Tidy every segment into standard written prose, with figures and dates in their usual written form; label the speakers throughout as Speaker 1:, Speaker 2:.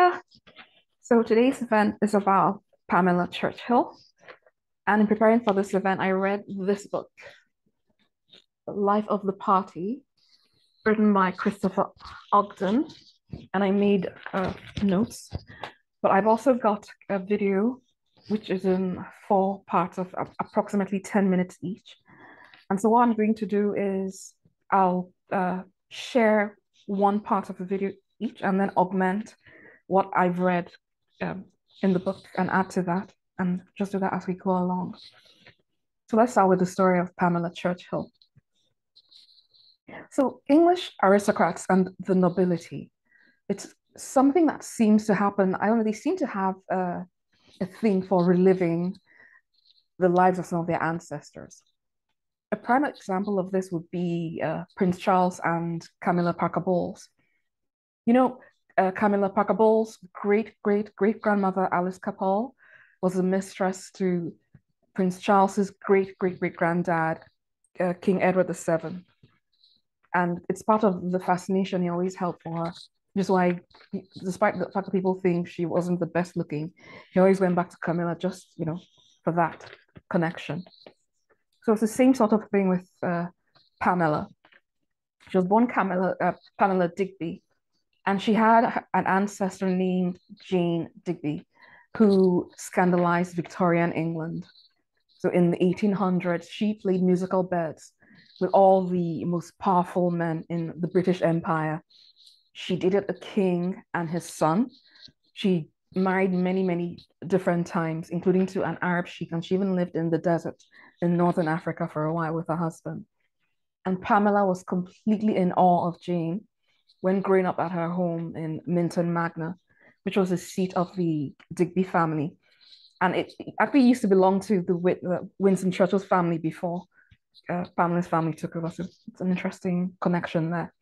Speaker 1: Pamela. So today's event is about Pamela Churchill. And in preparing for this event, I read this book, The Life of the Party, written by Christopher Ogden. And I made notes. But I've also got a video, which is in 4 parts of approximately 10 minutes each. And so what I'm going to do is I'll share one part of the video each and then augment what I've read in the book and add to that and just do that as we go along. So let's start with the story of Pamela Churchill. So English aristocrats and the nobility, it's something that seems to happen. I don't know, they seem to have a thing for reliving the lives of some of their ancestors. A prime example of this would be Prince Charles and Camilla Parker Bowles. You know, Camilla Parker Bowles' great-great-great-grandmother Alice Capel was a mistress to Prince Charles's great-great-great-granddad, King Edward VII. And it's part of the fascination he always held for her. Just why, despite the fact that people think she wasn't the best looking, he always went back to Camilla just, for that connection. So it's the same sort of thing with Pamela. She was born Pamela Digby, and she had an ancestor named Jane Digby, who scandalized Victorian England. So in the 1800s, she played musical beds with all the most powerful men in the British Empire. She dated a king and his son. She married many, many different times, including to an Arab sheik, and she even lived in the desert in Northern Africa for a while with her husband. And Pamela was completely in awe of Jane when growing up at her home in Minton Magna, which was the seat of the Digby family. And it actually used to belong to the Winston Churchill's family before Pamela's family took over. So it's an interesting connection there.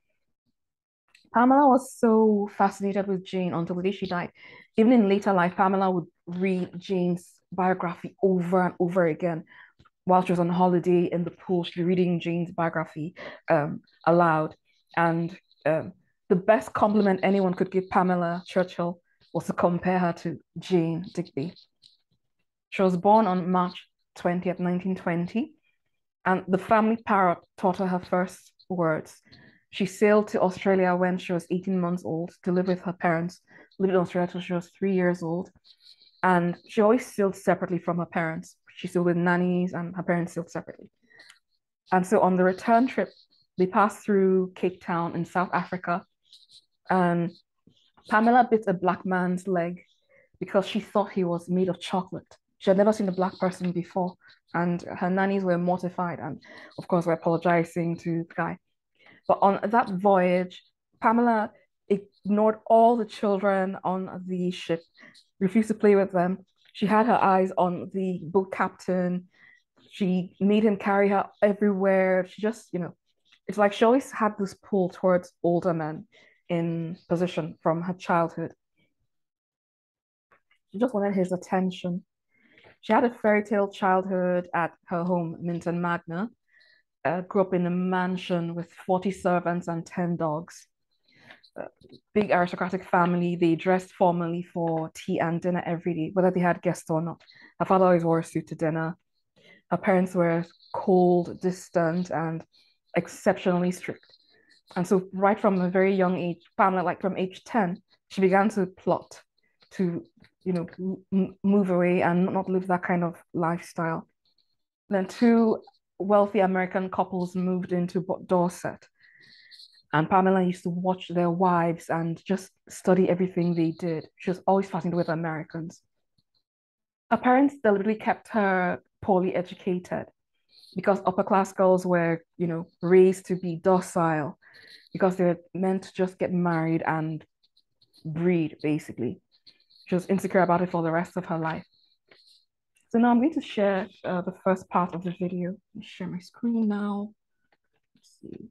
Speaker 1: Pamela was so fascinated with Jane until the day she died. Even in later life, Pamela would read Jane's biography over and over again. While she was on holiday in the pool, she'd be reading Jane's biography aloud. And the best compliment anyone could give Pamela Churchill was to compare her to Jane Digby. She was born on March 20th, 1920, and the family parrot taught her first words. She sailed to Australia when she was 18 months old to live with her parents, lived in Australia till she was 3 years old. And she always sailed separately from her parents. She sailed with nannies and her parents sailed separately. And so on the return trip, they passed through Cape Town in South Africa. And Pamela bit a black man's leg because she thought he was made of chocolate. She had never seen a black person before. And her nannies were mortified and, of course, were apologizing to the guy. But on that voyage, Pamela ignored all the children on the ship, refused to play with them. She had her eyes on the boat captain. She made him carry her everywhere. She just, it's like she always had this pull towards older men in position from her childhood. She just wanted his attention. She had a fairy tale childhood at her home, Minton Magna. Grew up in a mansion with 40 servants and 10 dogs. Big aristocratic family. They dressed formally for tea and dinner every day, whether they had guests or not. Her father always wore a suit to dinner. Her parents were cold, distant, and exceptionally strict. And so right from a very young age, Pamela, like from age 10, she began to plot to, move away and not live that kind of lifestyle. Then two wealthy American couples moved into Dorset. And Pamela used to watch their wives and just study everything they did. She was always fascinated with Americans. Her parents deliberately kept her poorly educated because upper class girls were, raised to be docile because they were meant to just get married and breed, basically. She was insecure about it for the rest of her life. So now I'm going to share the first part of the video. Let me share my screen now. Let's see.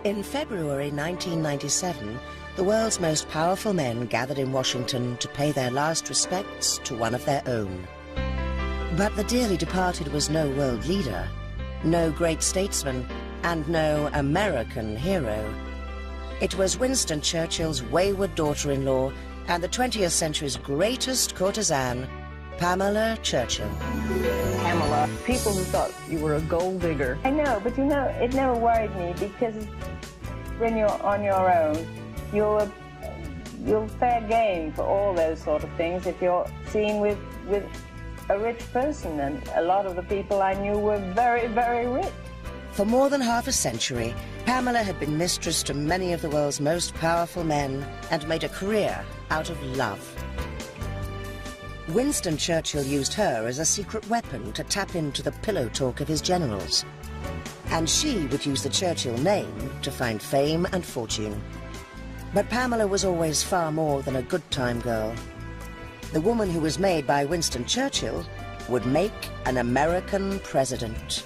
Speaker 2: In February 1997, the world's most powerful men gathered in Washington to pay their last respects to one of their own. But the dearly departed was no world leader, no great statesman, and no American hero. It was Winston Churchill's wayward daughter-in-law and the 20th century's greatest courtesan, Pamela Churchill.
Speaker 3: Pamela, people who thought you were a gold digger.
Speaker 4: I know, but you know, it never worried me because when you're on your own, you'll fair game for all those sort of things if you're seen with a rich person, and a lot of the people I knew were very, very rich.
Speaker 2: For more than half a century, Pamela had been mistress to many of the world's most powerful men and made a career out of love. Winston Churchill used her as a secret weapon to tap into the pillow talk of his generals. And she would use the Churchill name to find fame and fortune. But Pamela was always far more than a good-time girl. The woman who was made by Winston Churchill would make an American president.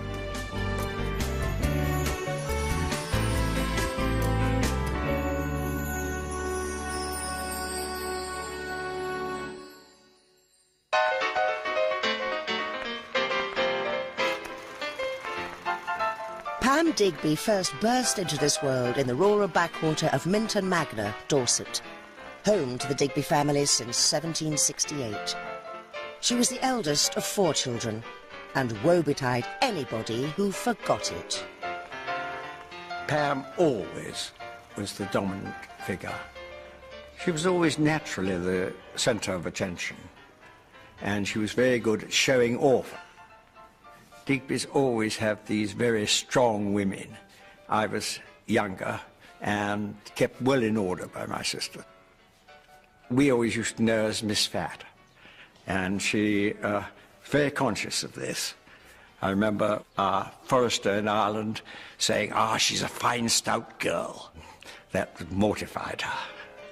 Speaker 2: Pam Digby first burst into this world in the rural backwater of Minton Magna, Dorset, home to the Digby family since 1768. She was the eldest of 4 children, and woe betide anybody who forgot it.
Speaker 5: Pam always was the dominant figure. She was always naturally the centre of attention, and she was very good at showing off. Digbys always have these very strong women. I was younger and kept well in order by my sister. We always used to know her as Miss Fat, and she was very conscious of this. I remember Forrester in Ireland saying, she's a fine, stout girl. That mortified her.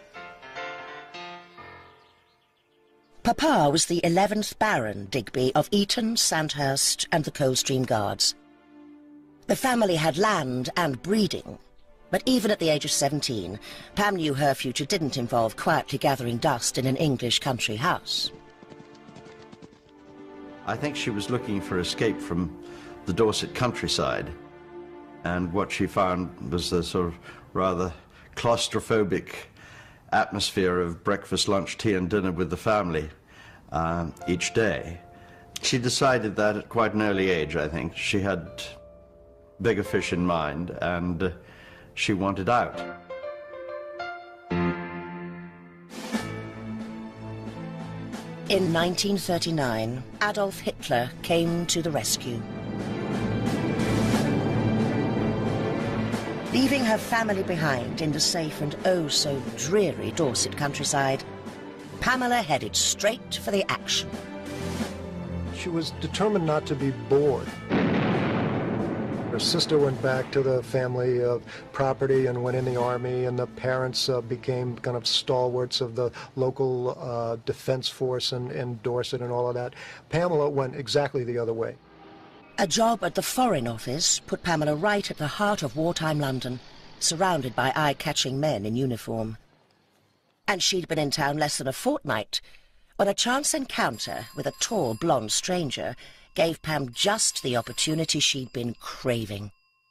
Speaker 2: Papa was the 11th Baron Digby of Eton, Sandhurst and the Coldstream Guards. The family had land and breeding, but even at the age of 17, Pam knew her future didn't involve quietly gathering dust in an English country house.
Speaker 6: I think she was looking for escape from the Dorset countryside, and what she found was the sort of rather claustrophobic atmosphere of breakfast, lunch, tea and dinner with the family each day. She decided that at quite an early age, I think. She had bigger fish in mind, and she wanted out.
Speaker 2: In 1939, Adolf Hitler came to the rescue. Leaving her family behind in the safe and oh so dreary Dorset countryside, Pamela headed straight for the action.
Speaker 7: She was determined not to be bored. Her sister went back to the family property and went in the army, and the parents became kind of stalwarts of the local defense force in Dorset and all of that. Pamela went exactly the other way.
Speaker 2: A job at the Foreign Office put Pamela right at the heart of wartime London, surrounded by eye-catching men in uniform. And she'd been in town less than a fortnight when a chance encounter with a tall, blonde stranger gave Pam just the opportunity she'd been craving.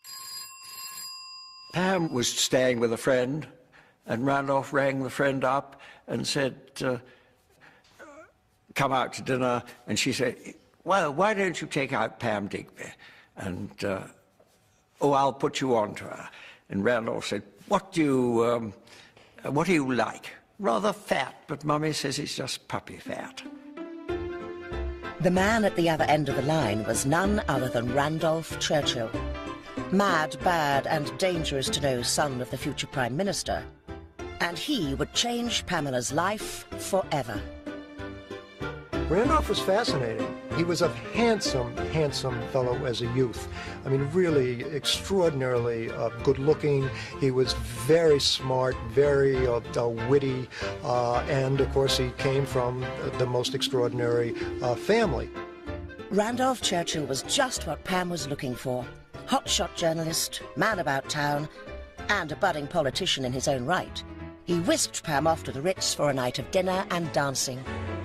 Speaker 5: Pam was staying with a friend, and Randolph rang the friend up and said, come out to dinner, and she said, well, why don't you take out Pam Digby? And, I'll put you on to her. And Randolph said, what do you like? Rather fat, but Mummy says it's just puppy fat.
Speaker 2: The man at the other end of the line was none other than Randolph Churchill. Mad, bad and dangerous to know son of the future Prime Minister. And he would change Pamela's life forever.
Speaker 7: Randolph was fascinating. He was a handsome, handsome fellow as a youth. I mean, really extraordinarily good-looking. He was very smart, very witty, and, of course, he came from the most extraordinary family.
Speaker 2: Randolph Churchill was just what Pam was looking for. hotshot journalist, man about town, and a budding politician in his own right, he whisked Pam off to the Ritz for a night of dinner and dancing.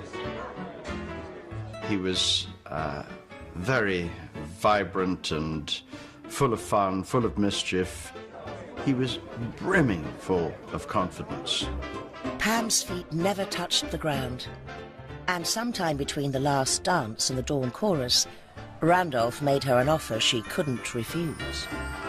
Speaker 6: He was very vibrant and full of fun, full of mischief. He was brimming full of confidence.
Speaker 2: Pam's feet never touched the ground, and sometime between the last dance and the dawn chorus, Randolph made her an offer she couldn't refuse.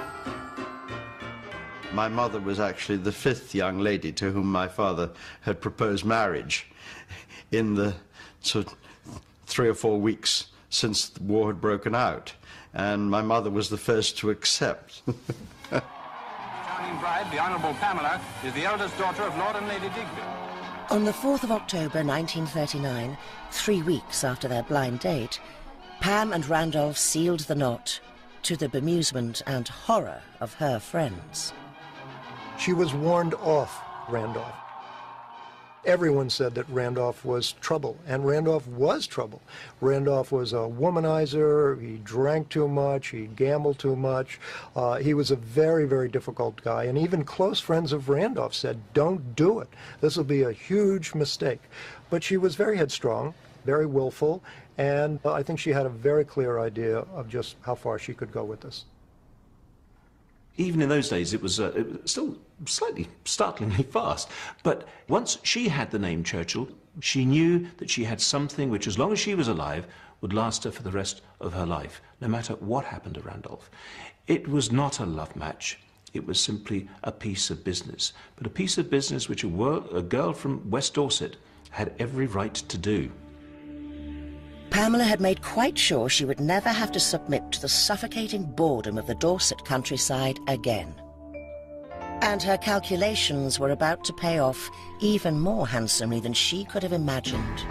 Speaker 6: My mother was actually the 5th young lady to whom my father had proposed marriage in the sort of 3 or 4 weeks since the war had broken out, and my mother was the first to accept.
Speaker 8: Charming bride, the Honourable Pamela, is the eldest daughter of Lord and Lady Digby.
Speaker 2: On the 4th of October 1939, 3 weeks after their blind date, Pam and Randolph sealed the knot, to the bemusement and horror of her friends.
Speaker 7: She was warned off, Randolph. Everyone said that Randolph was trouble, and Randolph was trouble. Randolph was a womanizer, he drank too much, he gambled too much. He was a very, very difficult guy, and even close friends of Randolph said, don't do it. This will be a huge mistake. But she was very headstrong, very willful, and I think she had a very clear idea of just how far she could go with this.
Speaker 9: Even in those days, it was still slightly startlingly fast. But once she had the name Churchill, she knew that she had something which, as long as she was alive, would last her for the rest of her life, no matter what happened to Randolph. It was not a love match. It was simply a piece of business. But a piece of business which a girl from West Dorset had every right to do.
Speaker 2: Pamela had made quite sure she would never have to submit to the suffocating boredom of the Dorset countryside again. And her calculations were about to pay off even more handsomely than she could have imagined.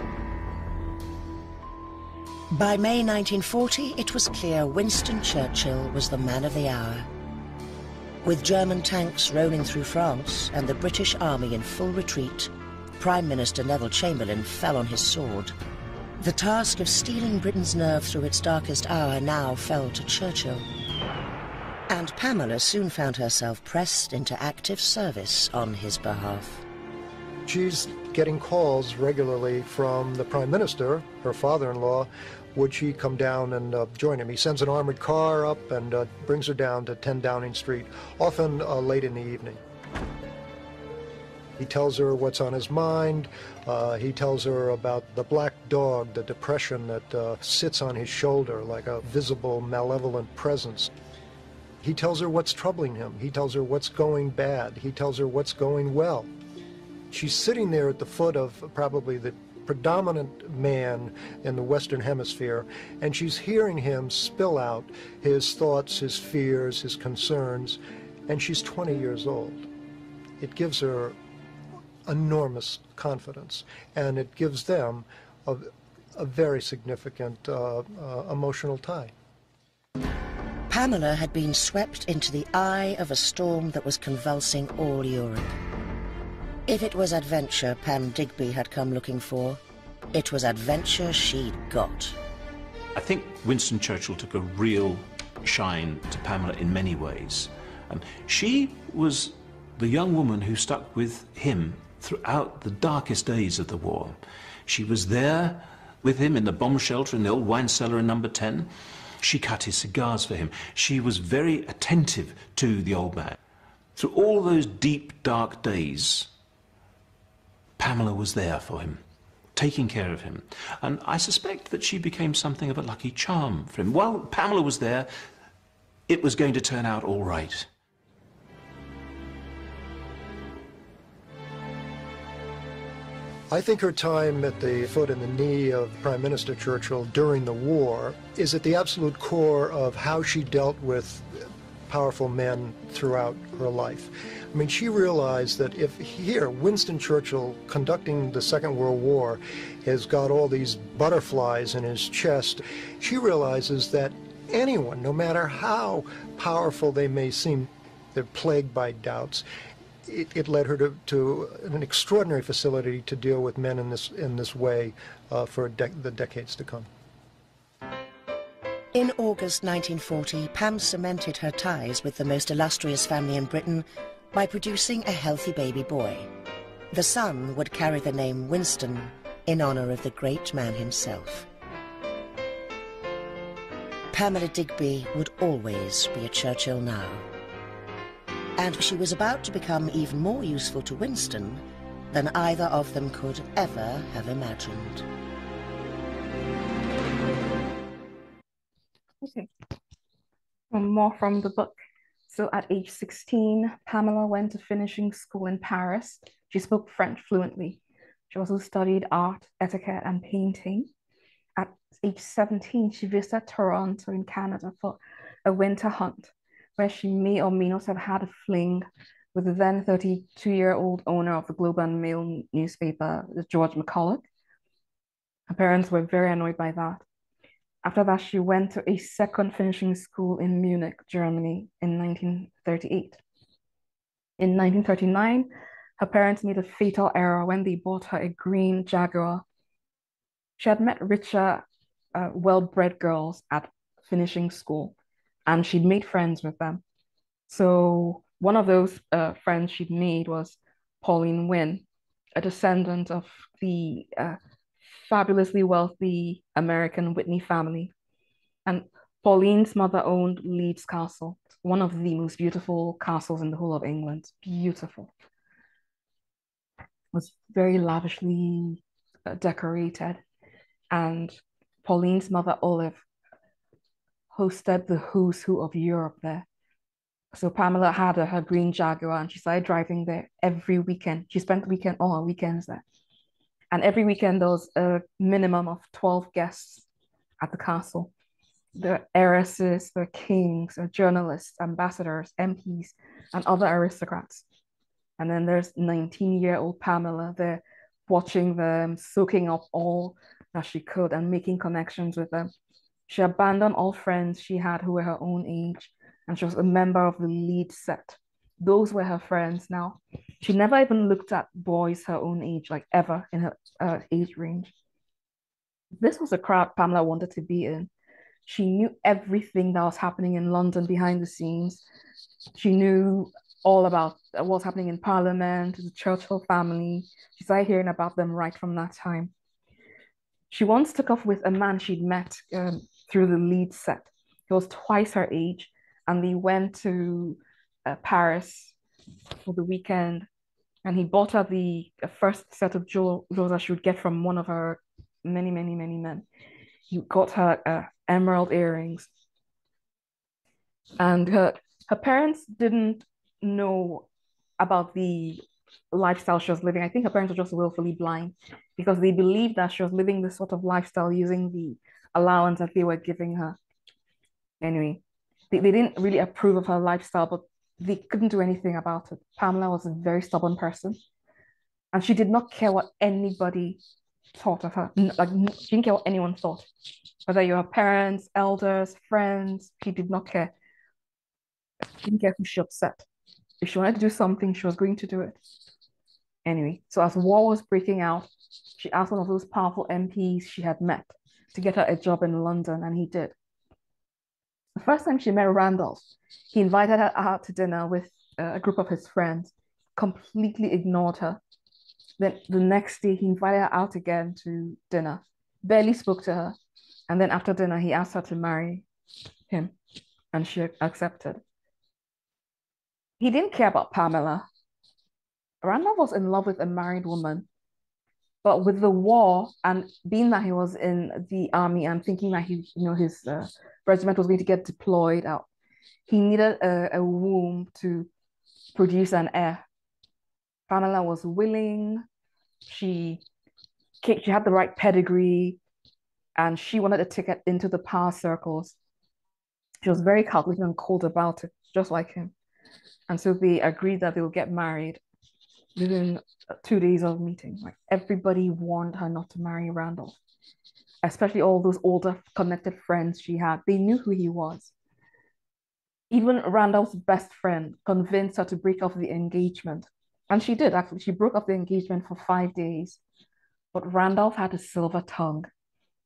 Speaker 2: By May 1940, it was clear Winston Churchill was the man of the hour. With German tanks rolling through France and the British Army in full retreat, Prime Minister Neville Chamberlain fell on his sword. The task of stealing Britain's nerve through its darkest hour now fell to Churchill. And Pamela soon found herself pressed into active service on his behalf.
Speaker 7: She's getting calls regularly from the Prime Minister, her father-in-law. Would she come down and join him? He sends an armored car up and brings her down to 10 Downing Street, often late in the evening. He tells her what's on his mind. He tells her about the black dog, the depression that sits on his shoulder like a visible, malevolent presence. He tells her what's troubling him. He tells her what's going bad. He tells her what's going well. She's sitting there at the foot of probably the predominant man in the Western Hemisphere, and she's hearing him spill out his thoughts, his fears, his concerns, and she's 20 years old. It gives her enormous confidence, and it gives them a very significant emotional tie.
Speaker 2: Pamela had been swept into the eye of a storm that was convulsing all Europe. If it was adventure Pam Digby had come looking for, it was adventure she'd got.
Speaker 9: I think Winston Churchill took a real shine to Pamela in many ways. She was the young woman who stuck with him throughout the darkest days of the war. She was there with him in the bomb shelter in the old wine cellar in number 10. She cut his cigars for him. She was very attentive to the old man. Through all those deep, dark days, Pamela was there for him, taking care of him. And I suspect that she became something of a lucky charm for him. While Pamela was there, it was going to turn out all right.
Speaker 7: I think her time at the foot and the knee of Prime Minister Churchill during the war is at the absolute core of how she dealt with powerful men throughout her life. I mean, she realized that if here, Winston Churchill, conducting the Second World War, has got all these butterflies in his chest, she realizes that anyone, no matter how powerful they may seem, they're plagued by doubts. It led her to an extraordinary facility to deal with men in this way for the decades to come.
Speaker 2: In August 1940, Pam cemented her ties with the most illustrious family in Britain by producing a healthy baby boy. The son would carry the name Winston in honor of the great man himself. Pamela Digby would always be a Churchill now. And she was about to become even more useful to Winston than either of them could ever have imagined.
Speaker 1: Okay, more from the book. So at age 16, Pamela went to finishing school in Paris. She spoke French fluently. She also studied art, etiquette, and painting. At age 17, she visited Toronto in Canada for a winter hunt, where she may or may not have had a fling with the then 32-year-old owner of the Globe and Mail newspaper, George McCulloch. Her parents were very annoyed by that. After that, she went to a second finishing school in Munich, Germany in 1938. In 1939, her parents made a fatal error when they bought her a green Jaguar. She had met richer, well-bred girls at finishing school, and she'd made friends with them. So one of those friends she'd made was Pauline Wynne, a descendant of the fabulously wealthy American Whitney family. And Pauline's mother owned Leeds Castle, one of the most beautiful castles in the whole of England. Beautiful. It was very lavishly decorated. And Pauline's mother, Olive, hosted the who's who of Europe there. So Pamela had her green Jaguar and she started driving there every weekend. She spent all her weekends there. And every weekend, there was a minimum of 12 guests at the castle. There are heiresses, there are kings, there are journalists, ambassadors, MPs, and other aristocrats. And then there's 19-year-old Pamela there watching them, soaking up all that she could and making connections with them. She abandoned all friends she had who were her own age, and she was a member of the lead set. Those were her friends now. She never even looked at boys her own age, like ever in her age range. This was a crowd Pamela wanted to be in. She knew everything that was happening in London behind the scenes. She knew all about what was happening in Parliament, the Churchill family. She started hearing about them right from that time. She once took off with a man she'd met through the lead set. He was twice her age, and they went to Paris for the weekend, and he bought her the first set of jewels that she would get from one of her many men. He got her emerald earrings, and her parents didn't know about the lifestyle she was living. I think her parents were just willfully blind because they believed that she was living this sort of lifestyle using the allowance that they were giving her. Anyway, they didn't really approve of her lifestyle, but they couldn't do anything about it. Pamela was a very stubborn person, and she did not care what anybody thought of her. Like, she didn't care what anyone thought, whether you're her parents, elders, friends. She did not care. She didn't care who she upset. If she wanted to do something, she was going to do it. Anyway, so as war was breaking out, she asked one of those powerful MPs she had met to get her a job in London, and he did. The first time she met Randolph, he invited her out to dinner with a group of his friends, completely ignored her. Then the next day, he invited her out again to dinner, barely spoke to her. And then after dinner, he asked her to marry him, and she accepted. He didn't care about Pamela. Randolph was in love with a married woman. But with the war and being that he was in the army and thinking that his regiment was going to get deployed out, he needed a womb to produce an heir. Pamela was willing. She had the right pedigree, and she wanted a ticket into the power circles. She was very calculated and cold about it, just like him. And so they agreed that they would get married within 2 days of meeting. Like, everybody warned her not to marry Randolph, especially all those older connected friends she had. They knew who he was. Even Randolph's best friend convinced her to break off the engagement. And she did, actually. She broke off the engagement for 5 days. But Randolph had a silver tongue.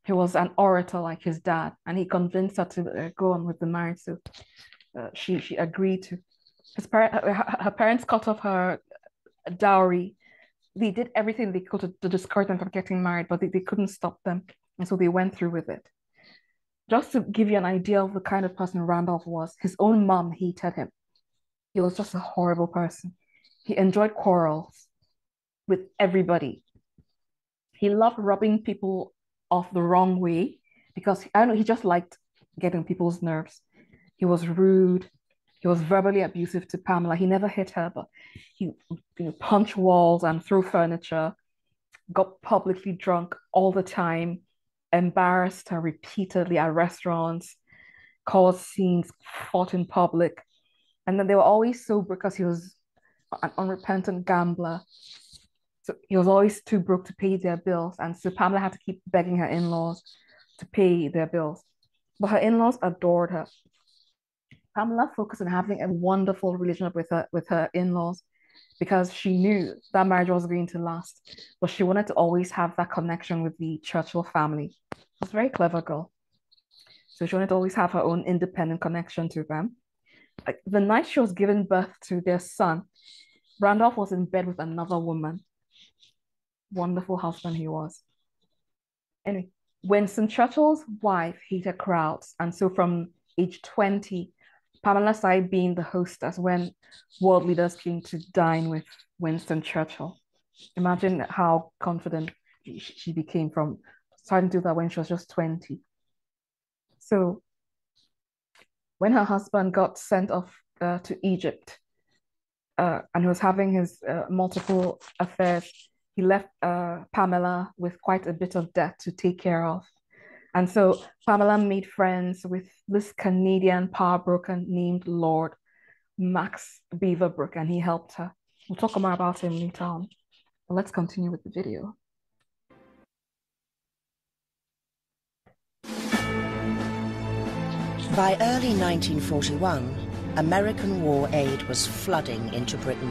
Speaker 1: He was an orator like his dad, and he convinced her to go on with the marriage. So she agreed to. Her parents cut off her dowry. They did everything they could to discourage them from getting married, but they couldn't stop them. And so they went through with it. Just to give you an idea of the kind of person Randolph was, his own mom hated him. He was just a horrible person. He enjoyed quarrels with everybody. He loved rubbing people off the wrong way because I don't know, he just liked getting people's nerves. He was rude. He was verbally abusive to Pamela. He never hit her, but he punched walls and threw furniture, got publicly drunk all the time, embarrassed her repeatedly at restaurants, caused scenes, fought in public. And then they were always sober because he was an unrepentant gambler. So he was always too broke to pay their bills. And so Pamela had to keep begging her in-laws to pay their bills. But her in-laws adored her. Pamela focused on having a wonderful relationship with her in-laws because she knew that marriage was going to last. But she wanted to always have that connection with the Churchill family. She was a very clever girl. So she wanted to always have her own independent connection to them. Like the night she was giving birth to their son, Randolph was in bed with another woman. Wonderful husband he was. Anyway, Winston Churchill's wife hated crowds. And so from age 20, Pamela started being the hostess when world leaders came to dine with Winston Churchill. Imagine how confident she became from starting to do that when she was just 20. So when her husband got sent off to Egypt and he was having his multiple affairs, he left Pamela with quite a bit of debt to take care of. And so Pamela made friends with this Canadian power broker named Lord Max Beaverbrook, and he helped her. We'll talk more about him later on. But let's continue with the video.
Speaker 2: By early 1941, American war aid was flooding into Britain.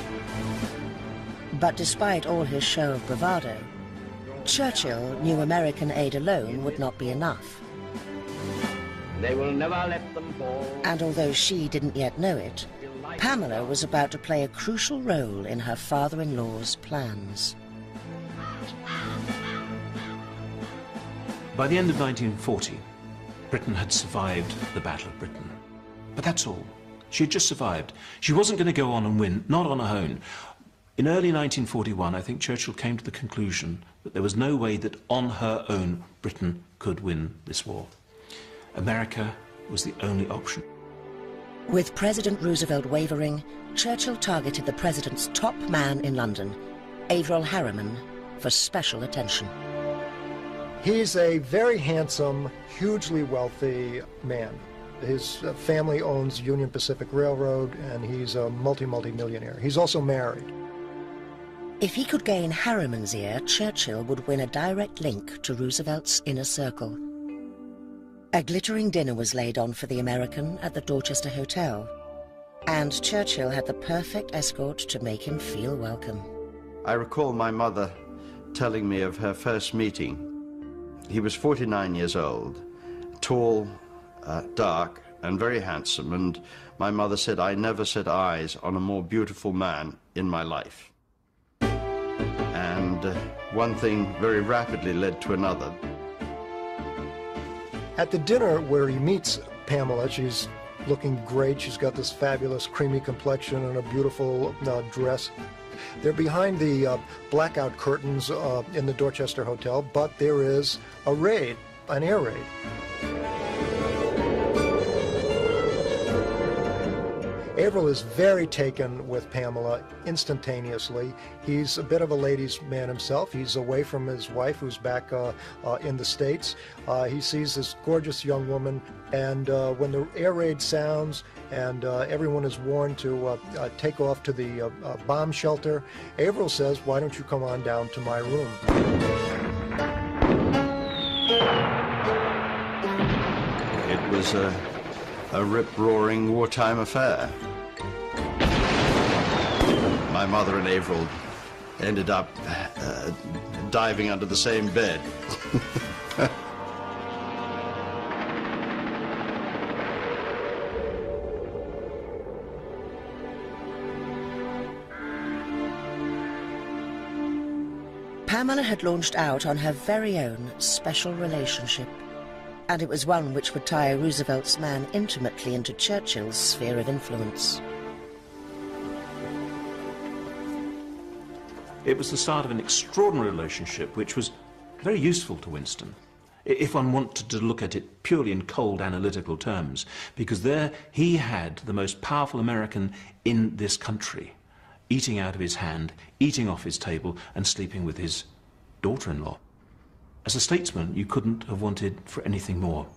Speaker 2: But despite all his show of bravado, Churchill knew American aid alone would not be enough.
Speaker 10: They will never let them fall.
Speaker 2: And although she didn't yet know it, Pamela was about to play a crucial role in her father-in-law's plans.
Speaker 9: By the end of 1940, Britain had survived the Battle of Britain. But that's all. She had just survived. She wasn't going to go on and win, not on her own. In early 1941, I think Churchill came to the conclusion that there was no way that on her own Britain could win this war. America was the only option.
Speaker 2: With President Roosevelt wavering, Churchill targeted the president's top man in London, Averell Harriman, for special attention.
Speaker 7: He's a very handsome, hugely wealthy man. His family owns Union Pacific Railroad, and he's a multi-millionaire. He's also married.
Speaker 2: If he could gain Harriman's ear, Churchill would win a direct link to Roosevelt's inner circle. A glittering dinner was laid on for the American at the Dorchester Hotel, and Churchill had the perfect escort to make him feel welcome.
Speaker 6: I recall my mother telling me of her first meeting. He was 49 years old, tall, dark, and very handsome, and my mother said, "I never set eyes on a more beautiful man in my life." And one thing very rapidly led to another.
Speaker 7: At the dinner where he meets Pamela, she's looking great. She's got this fabulous creamy complexion and a beautiful dress. They're behind the blackout curtains in the Dorchester Hotel, but there is a raid, an air raid. Averell is very taken with Pamela instantaneously. He's a bit of a ladies' man himself. He's away from his wife, who's back in the States. He sees this gorgeous young woman, and when the air raid sounds and everyone is warned to take off to the bomb shelter, Averell says, "Why don't you come on down to my room?"
Speaker 6: It was a rip-roaring wartime affair. My mother and Averell ended up diving under the same bed.
Speaker 2: Pamela had launched out on her very own special relationship, and it was one which would tie Roosevelt's man intimately into Churchill's sphere of influence.
Speaker 9: It was the start of an extraordinary relationship which was very useful to Winston, if one wanted to look at it purely in cold analytical terms, because there he had the most powerful American in this country, eating out of his hand, eating off his table, and sleeping with his daughter-in-law. As a statesman, you couldn't have wanted for anything more.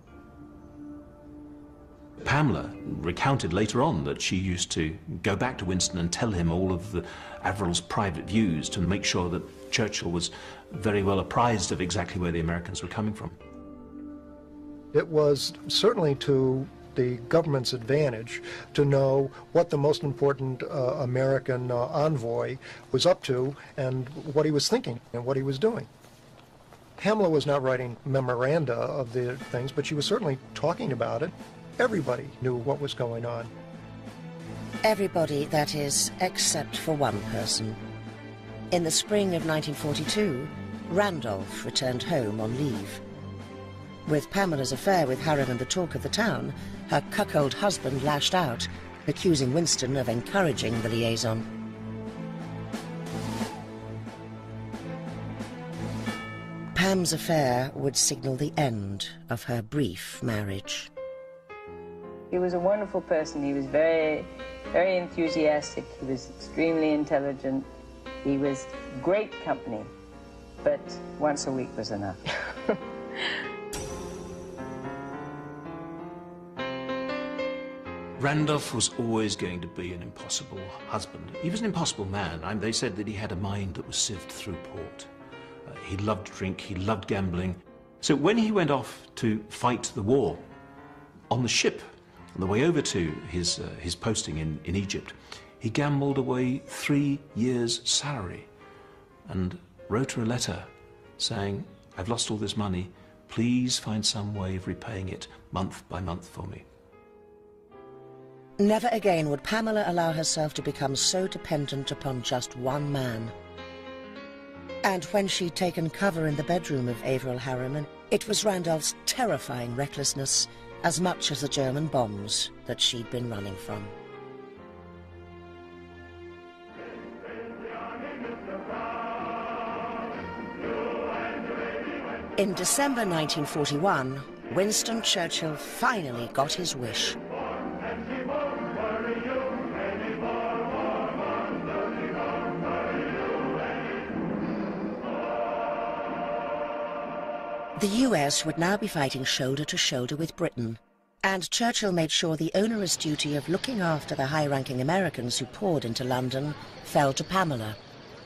Speaker 9: Pamela recounted later on that she used to go back to Winston and tell him all of the Averill's private views to make sure that Churchill was very well apprised of exactly where the Americans were coming from.
Speaker 7: It was certainly to the government's advantage to know what the most important American envoy was up to and what he was thinking and what he was doing. Pamela was not writing memoranda of the things, but she was certainly talking about it. Everybody knew what was going on.
Speaker 2: Everybody, that is, except for one person. In the spring of 1942, Randolph returned home on leave. With Pamela's affair with Harriman the talk of the town, her cuckold husband lashed out, accusing Winston of encouraging the liaison. Pam's affair would signal the end of her brief marriage.
Speaker 4: He was a wonderful person. He was very, very enthusiastic. He was extremely intelligent. He was great company, but once a week was enough.
Speaker 9: Randolph was always going to be an impossible husband. He was an impossible man. They said that he had a mind that was sieved through port. He loved drink, he loved gambling. So when he went off to fight the war on the ship, on the way over to his posting in Egypt, he gambled away 3 years' salary and wrote her a letter saying, "I've lost all this money, please find some way of repaying it month by month for me."
Speaker 2: Never again would Pamela allow herself to become so dependent upon just one man. And when she'd taken cover in the bedroom of Averill Harriman, it was Randolph's terrifying recklessness as much as the German bombs that she'd been running from. In December 1941, Winston Churchill finally got his wish. The US would now be fighting shoulder to shoulder with Britain, and Churchill made sure the onerous duty of looking after the high-ranking Americans who poured into London fell to Pamela.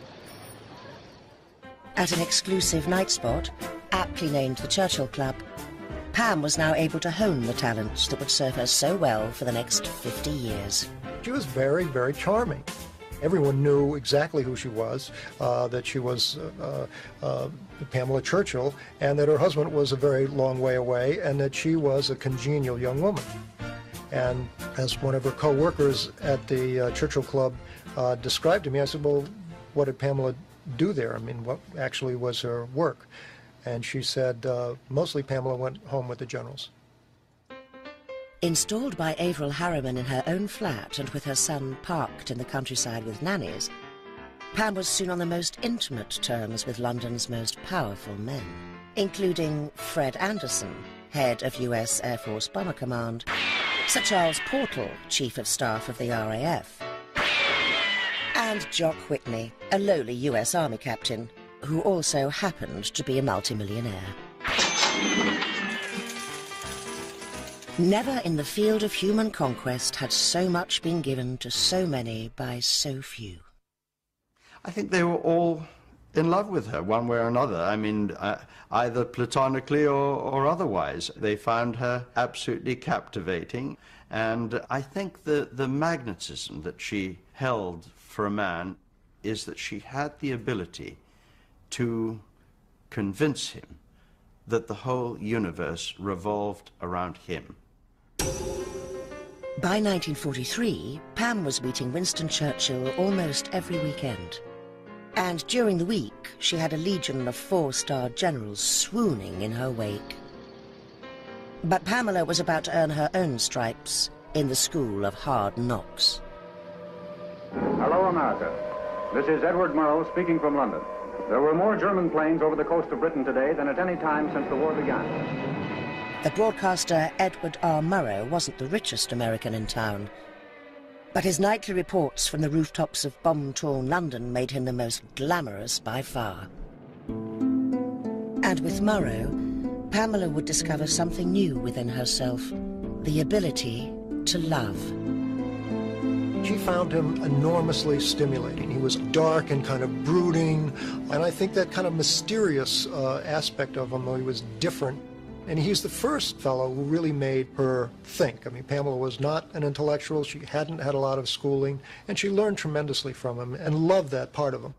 Speaker 2: At an exclusive night spot, aptly named the Churchill Club, Pam was now able to hone the talents that would serve her so well for the next 50 years.
Speaker 7: She was very, very charming. Everyone knew exactly who she was, that she was Pamela Churchill, and that her husband was a very long way away, and that she was a congenial young woman. And as one of her co-workers at the Churchill Club described to me, I said, well, what did Pamela do there? I mean, what actually was her work? And she said, mostly Pamela went home with the generals.
Speaker 2: Installed by Averill Harriman in her own flat and with her son parked in the countryside with nannies, Pam was soon on the most intimate terms with London's most powerful men, including Fred Anderson, head of US Air Force Bomber Command, Sir Charles Portal, Chief of Staff of the RAF, and Jock Whitney, a lowly US Army captain, who also happened to be a multimillionaire. Never in the field of human conquest had so much been given to so many by so few.
Speaker 6: I think they were all in love with her, one way or another. I mean, either platonically or otherwise. They found her absolutely captivating. And I think the magnetism that she held for a man is that she had the ability to convince him that the whole universe revolved around him.
Speaker 2: By 1943, Pam was meeting Winston Churchill almost every weekend. And during the week, she had a legion of 4-star generals swooning in her wake. But Pamela was about to earn her own stripes in the school of hard knocks.
Speaker 8: Hello, America. This is Edward Murrow speaking from London. There were more German planes over the coast of Britain today than at any time since the war began.
Speaker 2: The broadcaster Edward R. Murrow wasn't the richest American in town, but his nightly reports from the rooftops of bomb-torn London made him the most glamorous by far. And with Murrow, Pamela would discover something new within herself, the ability to love.
Speaker 7: She found him enormously stimulating. He was dark and kind of brooding, and I think that kind of mysterious aspect of him, he was different. And he's the first fellow who really made her think. I mean, Pamela was not an intellectual. She hadn't had a lot of schooling, and she learned tremendously from him and loved that part of him.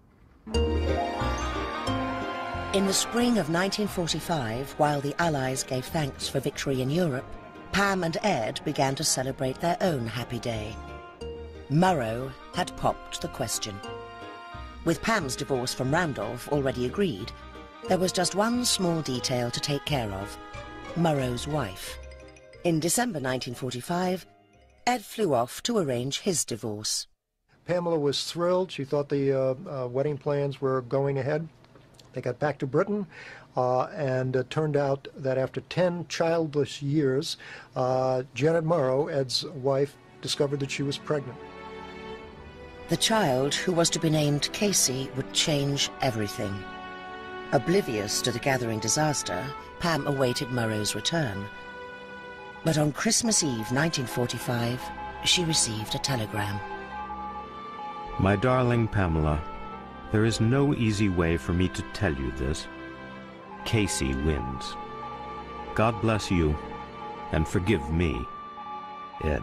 Speaker 2: In the spring of 1945, while the Allies gave thanks for victory in Europe, Pam and Ed began to celebrate their own happy day. Murrow had popped the question. With Pam's divorce from Randolph already agreed, there was just one small detail to take care of: Murrow's wife. In December 1945, Ed flew off to arrange his divorce.
Speaker 7: Pamela was thrilled. She thought the wedding plans were going ahead. They got back to Britain, and it turned out that after 10 childless years, Janet Murrow, Ed's wife, discovered that she was pregnant.
Speaker 2: The child, who was to be named Casey, would change everything. Oblivious to the gathering disaster, Pam awaited Murrow's return. But on Christmas Eve 1945, she received a telegram.
Speaker 11: My darling Pamela, there is no easy way for me to tell you this. Casey wins. God bless you, and forgive me, Ed.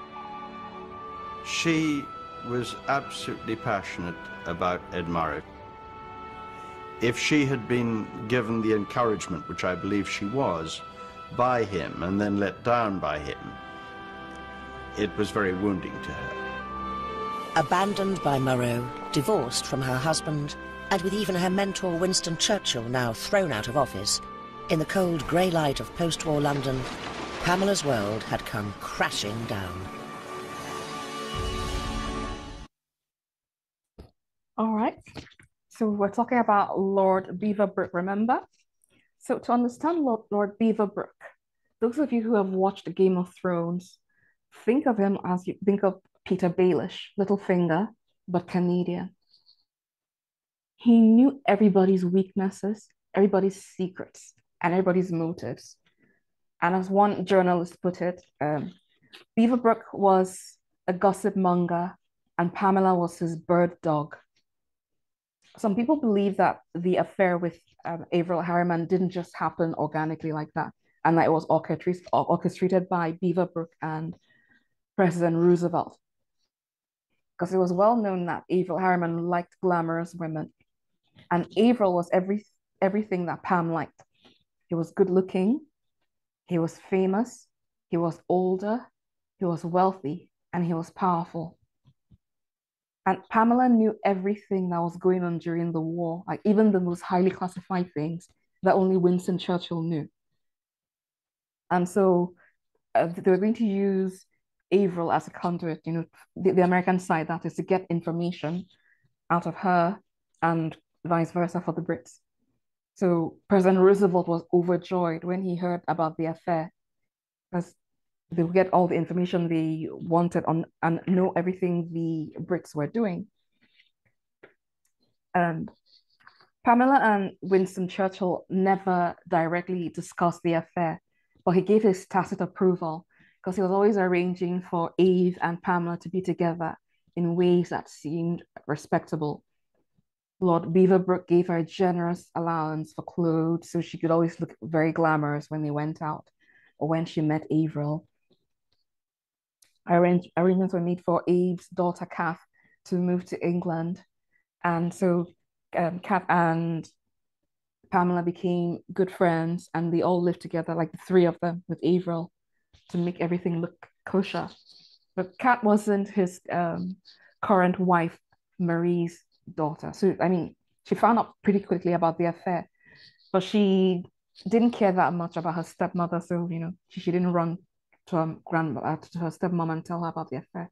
Speaker 6: She was absolutely passionate about Ed Murrow. If she had been given the encouragement, which I believe she was, by him and then let down by him, it was very wounding to her.
Speaker 2: Abandoned by Murrow, divorced from her husband, and with even her mentor Winston Churchill now thrown out of office, in the cold grey light of post-war London, Pamela's world had come crashing down.
Speaker 1: All right, so we're talking about Lord Beaverbrook, remember? So to understand Lord Beaverbrook, those of you who have watched Game of Thrones, think of him as you think of Peter Baelish, Littlefinger, but Canadian. He knew everybody's weaknesses, everybody's secrets, and everybody's motives. And as one journalist put it, Beaverbrook was a gossip monger, and Pamela was his bird dog. Some people believe that the affair with Averil Harriman didn't just happen organically like that, and that it was orchestrated by Beaverbrook and President Roosevelt. Because it was well known that Averil Harriman liked glamorous women, and Averil was everything that Pam liked. He was good looking, he was famous, he was older, he was wealthy, and he was powerful. And Pamela knew everything that was going on during the war, like even the most highly classified things that only Winston Churchill knew. And so they were going to use Averil as a conduit, you know, the American side, that is to get information out of her and vice versa for the Brits. So President Roosevelt was overjoyed when he heard about the affair, because they would get all the information they wanted on and know everything the Brits were doing. And Pamela and Winston Churchill never directly discussed the affair, but he gave his tacit approval because he was always arranging for Eve and Pamela to be together in ways that seemed respectable. Lord Beaverbrook gave her a generous allowance for clothes, so she could always look very glamorous when they went out or when she met Averil. Arrangements were made for Abe's daughter, Kath, to move to England. And so Kath and Pamela became good friends, and they all lived together, like the three of them, with Averil, to make everything look kosher. But Kath wasn't his current wife, Marie's daughter. So, I mean, she found out pretty quickly about the affair, but she didn't care that much about her stepmother. So, she didn't run to her to her stepmom and tell her about the affair.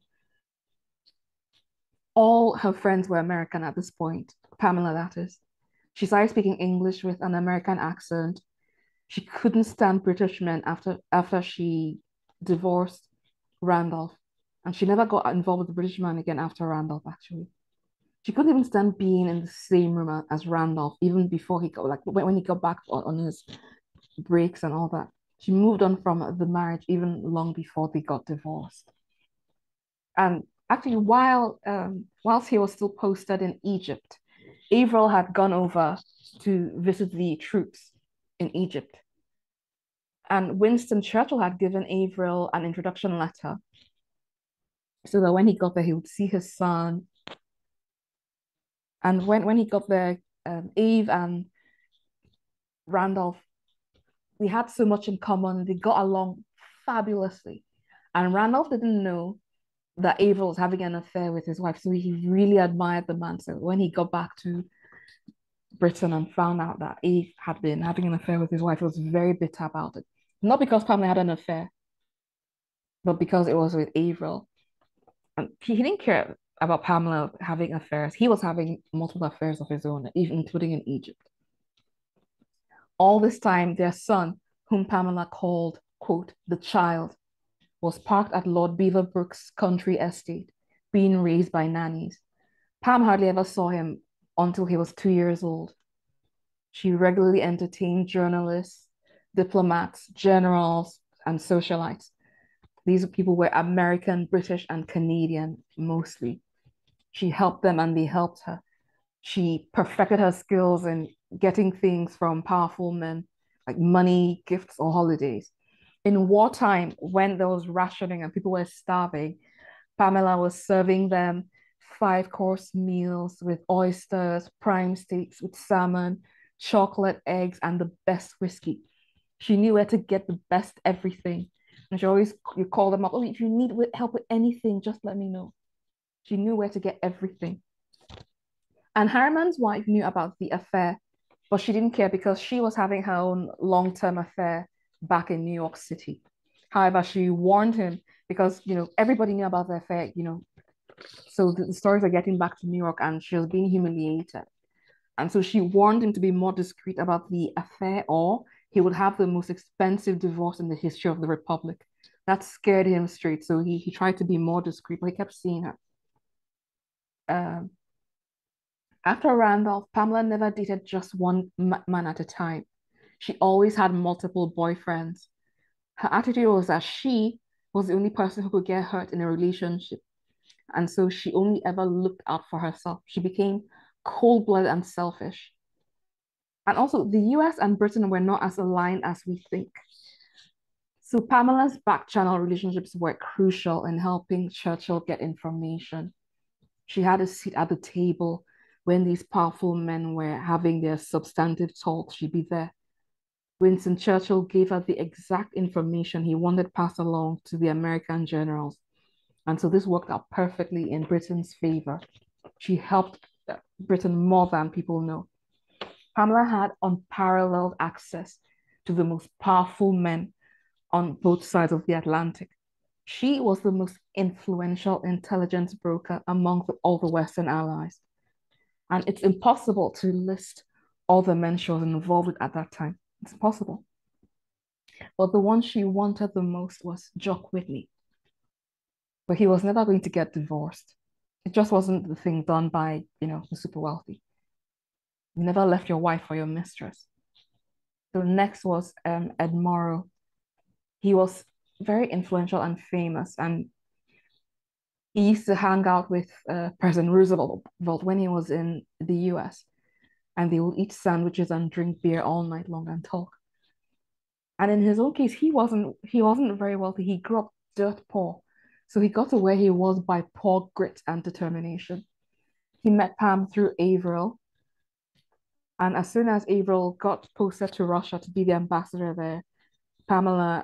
Speaker 1: All her friends were American at this point, Pamela, that is. She started speaking English with an American accent. She couldn't stand British men after she divorced Randolph. And she never got involved with the British man again after Randolph, actually. She couldn't even stand being in the same room as Randolph, even before he got, like, when he got back on his breaks and all that. She moved on from the marriage even long before they got divorced. And actually, whilst he was still posted in Egypt, Averill had gone over to visit the troops in Egypt. And Winston Churchill had given Averill an introduction letter so that when he got there, he would see his son. And when he got there, Eve and Randolph, they had so much in common. They got along fabulously. And Randolph didn't know that Averill was having an affair with his wife. So he really admired the man. So when he got back to Britain and found out that Eve had been having an affair with his wife, he was very bitter about it. Not because Pamela had an affair, but because it was with Averill. And he didn't care about Pamela having affairs. He was having multiple affairs of his own, even including in Egypt. All this time, their son, whom Pamela called, quote, the child, was parked at Lord Beaverbrook's country estate, being raised by nannies. Pam hardly ever saw him until he was 2 years old. She regularly entertained journalists, diplomats, generals, and socialites. These people were American, British, and Canadian mostly. She helped them and they helped her. She perfected her skills in getting things from powerful men, like money, gifts, or holidays. In wartime, when there was rationing and people were starving, Pamela was serving them 5-course meals with oysters, prime steaks with salmon, chocolate, eggs, and the best whiskey. She knew where to get the best everything. And she always, you call them up, oh, if you need help with anything, just let me know. She knew where to get everything. And Harriman's wife knew about the affair, but she didn't care because she was having her own long-term affair back in New York City. However, she warned him because, everybody knew about the affair, so the stories are getting back to New York and she was being humiliated. And so she warned him to be more discreet about the affair or he would have the most expensive divorce in the history of the Republic. That scared him straight. So he tried to be more discreet, but he kept seeing her. After Randolph, Pamela never dated just one man at a time. She always had multiple boyfriends. Her attitude was that she was the only person who could get hurt in a relationship. And so she only ever looked out for herself. She became cold-blooded and selfish. And also, the US and Britain were not as aligned as we think. So Pamela's back-channel relationships were crucial in helping Churchill get information. She had a seat at the table when these powerful men were having their substantive talks. She'd be there. Winston Churchill gave her the exact information he wanted passed along to the American generals. And so this worked out perfectly in Britain's favor. She helped Britain more than people know. Pamela had unparalleled access to the most powerful men on both sides of the Atlantic. She was the most influential intelligence broker among all the Western allies. And it's impossible to list all the men she was involved with at that time. It's impossible. But the one she wanted the most was Jock Whitney. But he was never going to get divorced. It just wasn't the thing done by, the super wealthy. You never left your wife for your mistress. So next was Ed Morrow. He was very influential and famous, and he used to hang out with President Roosevelt when he was in the US, and they would eat sandwiches and drink beer all night long and talk. And in his own case, he wasn't very wealthy. He grew up dirt poor. So he got to where he was by poor grit and determination. He met Pam through Averill. And as soon as Averill got posted to Russia to be the ambassador there, Pamela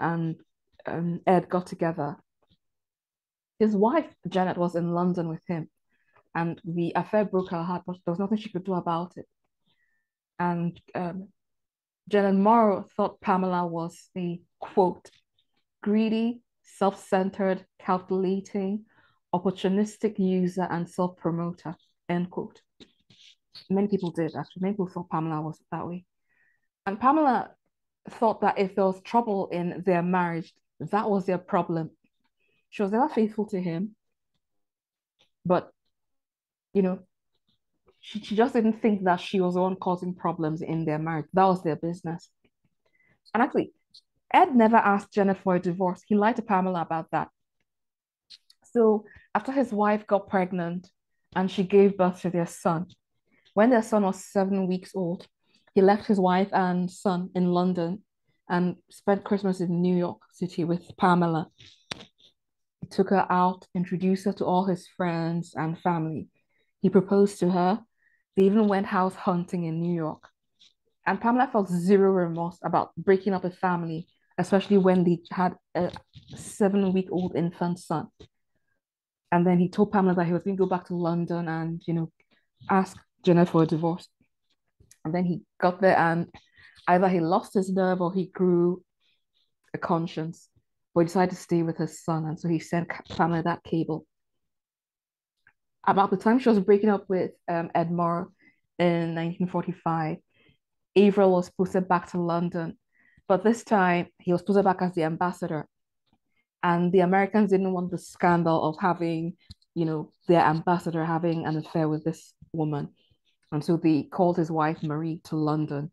Speaker 1: and Ed got together. His wife, Janet, was in London with him. and the affair broke her heart, but there was nothing she could do about it. And Janet Morrow thought Pamela was a, quote, greedy, self-centered, calculating, opportunistic user and self-promoter, end quote. Many people did, actually. Many people thought Pamela was that way. And Pamela thought that if there was trouble in their marriage, that was their problem. She was never faithful to him, but, you know, she just didn't think that she was the one causing problems in their marriage. That was their business. And actually, Ed never asked Janet for a divorce. He lied to Pamela about that. So after his wife got pregnant and she gave birth to their son, when their son was 7 weeks old, he left his wife and son in London and spent Christmas in New York City with Pamela. He took her out, introduced her to all his friends and family. He proposed to her. They even went house hunting in New York. And Pamela felt zero remorse about breaking up a family, especially when they had a 7-week-old infant son. And then he told Pamela that he was going to go back to London and, you know, ask Janet for a divorce. And then he got there and either he lost his nerve or he grew a conscience. But he decided to stay with his son. And so he sent Pamela that cable. About the time she was breaking up with Ed Morrow in 1945, Averill was posted back to London. But this time, he was posted back as the ambassador. And the Americans didn't want the scandal of having, you know, their ambassador having an affair with this woman. And so they called his wife, Marie, to London.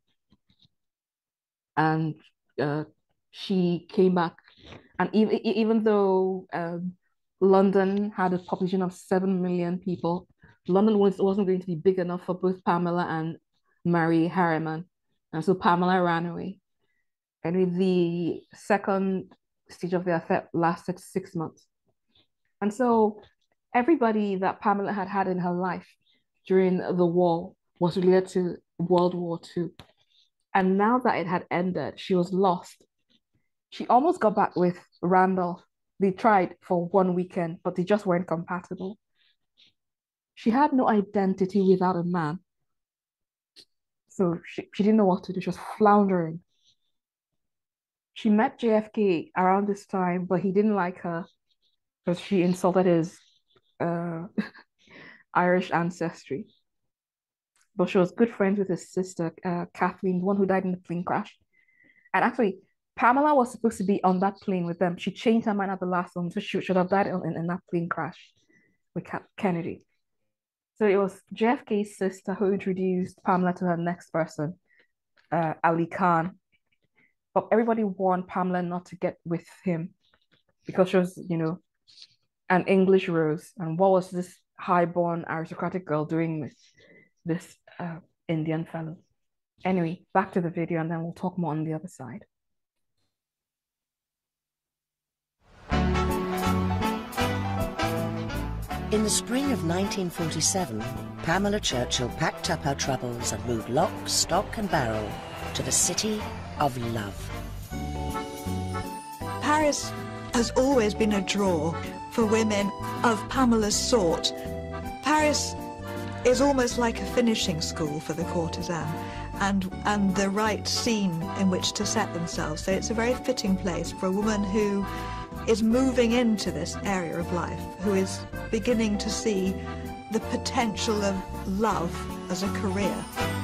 Speaker 1: And she came back. And even though London had a population of 7 million people, London wasn't going to be big enough for both Pamela and Mary Harriman. And so Pamela ran away. And the second stage of the affair lasted 6 months. And so everybody that Pamela had had in her life during the war was related to World War II. And now that it had ended, she was lost. She almost got back with Randolph. They tried for one weekend, but they just weren't compatible. She had no identity without a man. So she didn't know what to do. She was floundering. She met JFK around this time, but he didn't like her because she insulted his Irish ancestry. But she was good friends with his sister, Kathleen, the one who died in the plane crash. And actually, Pamela was supposed to be on that plane with them. She changed her mind at the last moment, so she should have died in that plane crash with Kennedy. So it was JFK's sister who introduced Pamela to her next person, Ali Khan. But everybody warned Pamela not to get with him because she was, you know, an English rose. And what was this high-born aristocratic girl doing with this Indian fellow? Anyway, back to the video and then we'll talk more on the other side.
Speaker 2: In the spring of 1947, Pamela Churchill packed up her troubles and moved lock, stock and barrel to the city of love.
Speaker 12: Paris has always been a draw for women of Pamela's sort. Paris is almost like a finishing school for the courtesan and the right scene in which to set themselves. So it's a very fitting place for a woman who is moving into this area of life, who is beginning to see the potential of love as a career.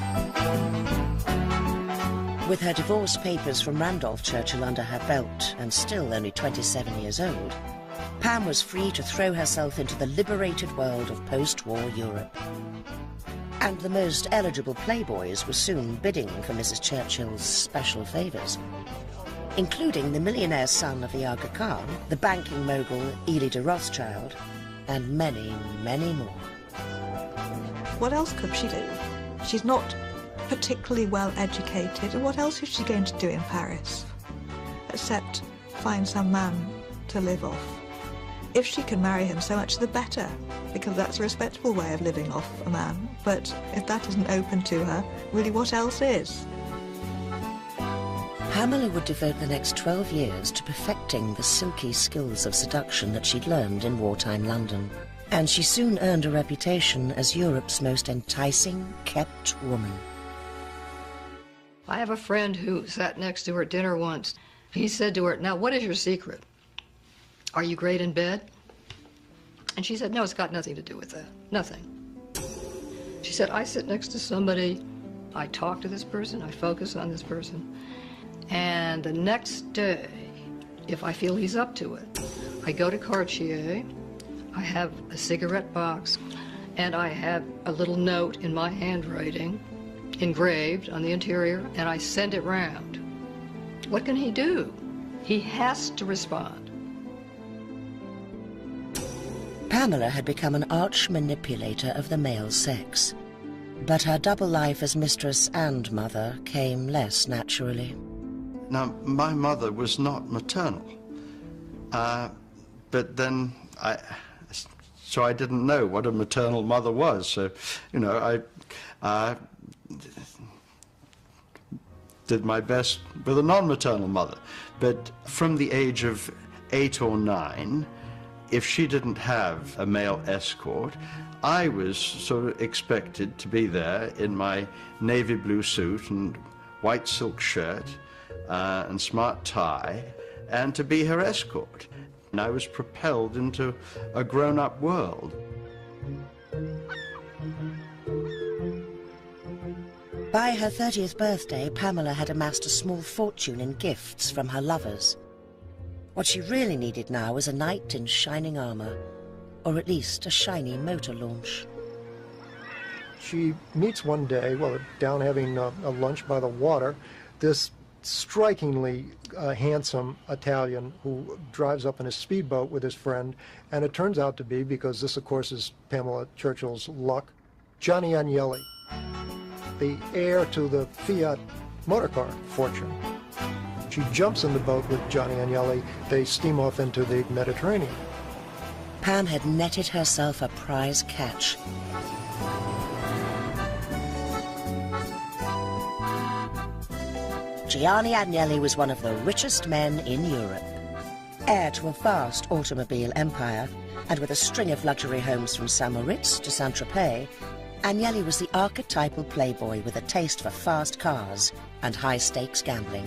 Speaker 2: With her divorce papers from Randolph Churchill under her belt and still only 27 years old, Pam was free to throw herself into the liberated world of post-war Europe. And the most eligible playboys were soon bidding for Mrs. Churchill's special favours, including the millionaire son of the Aga Khan, the banking mogul Ely de Rothschild, and many, many more.
Speaker 12: What else could she do? She's not particularly well educated, and what else is she going to do in Paris except find some man to live off? If she can marry him, so much the better, because that's a respectable way of living off a man. But if that isn't open to her, really what else is?
Speaker 2: Pamela would devote the next 12 years to perfecting the silky skills of seduction that she'd learned in wartime London. And she soon earned a reputation as Europe's most enticing, kept woman.
Speaker 13: I have a friend who sat next to her at dinner once. He said to her, "Now, what is your secret? Are you great in bed?" And she said, "No, it's got nothing to do with that. Nothing." She said, "I sit next to somebody, I talk to this person, I focus on this person, and the next day, if I feel he's up to it, I go to Cartier, I have a cigarette box, and I have a little note in my handwriting, engraved on the interior, and I send it round. What can he do? He has to respond."
Speaker 2: Pamela had become an arch manipulator of the male sex, but her double life as mistress and mother came less naturally.
Speaker 6: Now, my mother was not maternal, but then so I didn't know what a maternal mother was. So, you know, I did my best with a non-maternal mother. But from the age of 8 or 9, if she didn't have a male escort, I was sort of expected to be there in my navy blue suit and white silk shirt and smart tie, and to be her escort. And I was propelled into a grown-up world.
Speaker 2: By her 30th birthday, Pamela had amassed a small fortune in gifts from her lovers. What she really needed now was a knight in shining armor, or at least a shiny motor launch.
Speaker 7: She meets one day, well, down having a lunch by the water, this strikingly handsome Italian who drives up in a speedboat with his friend, and it turns out to be, because this of course is Pamela Churchill's luck, Johnny Agnelli, the heir to the Fiat motorcar fortune. She jumps in the boat with Johnny Agnelli. They steam off into the Mediterranean.
Speaker 2: Pam had netted herself a prize catch. Gianni Agnelli was one of the richest men in Europe. Heir to a vast automobile empire, and with a string of luxury homes from St. Moritz to Saint-Tropez, Agnelli was the archetypal playboy with a taste for fast cars and high-stakes gambling.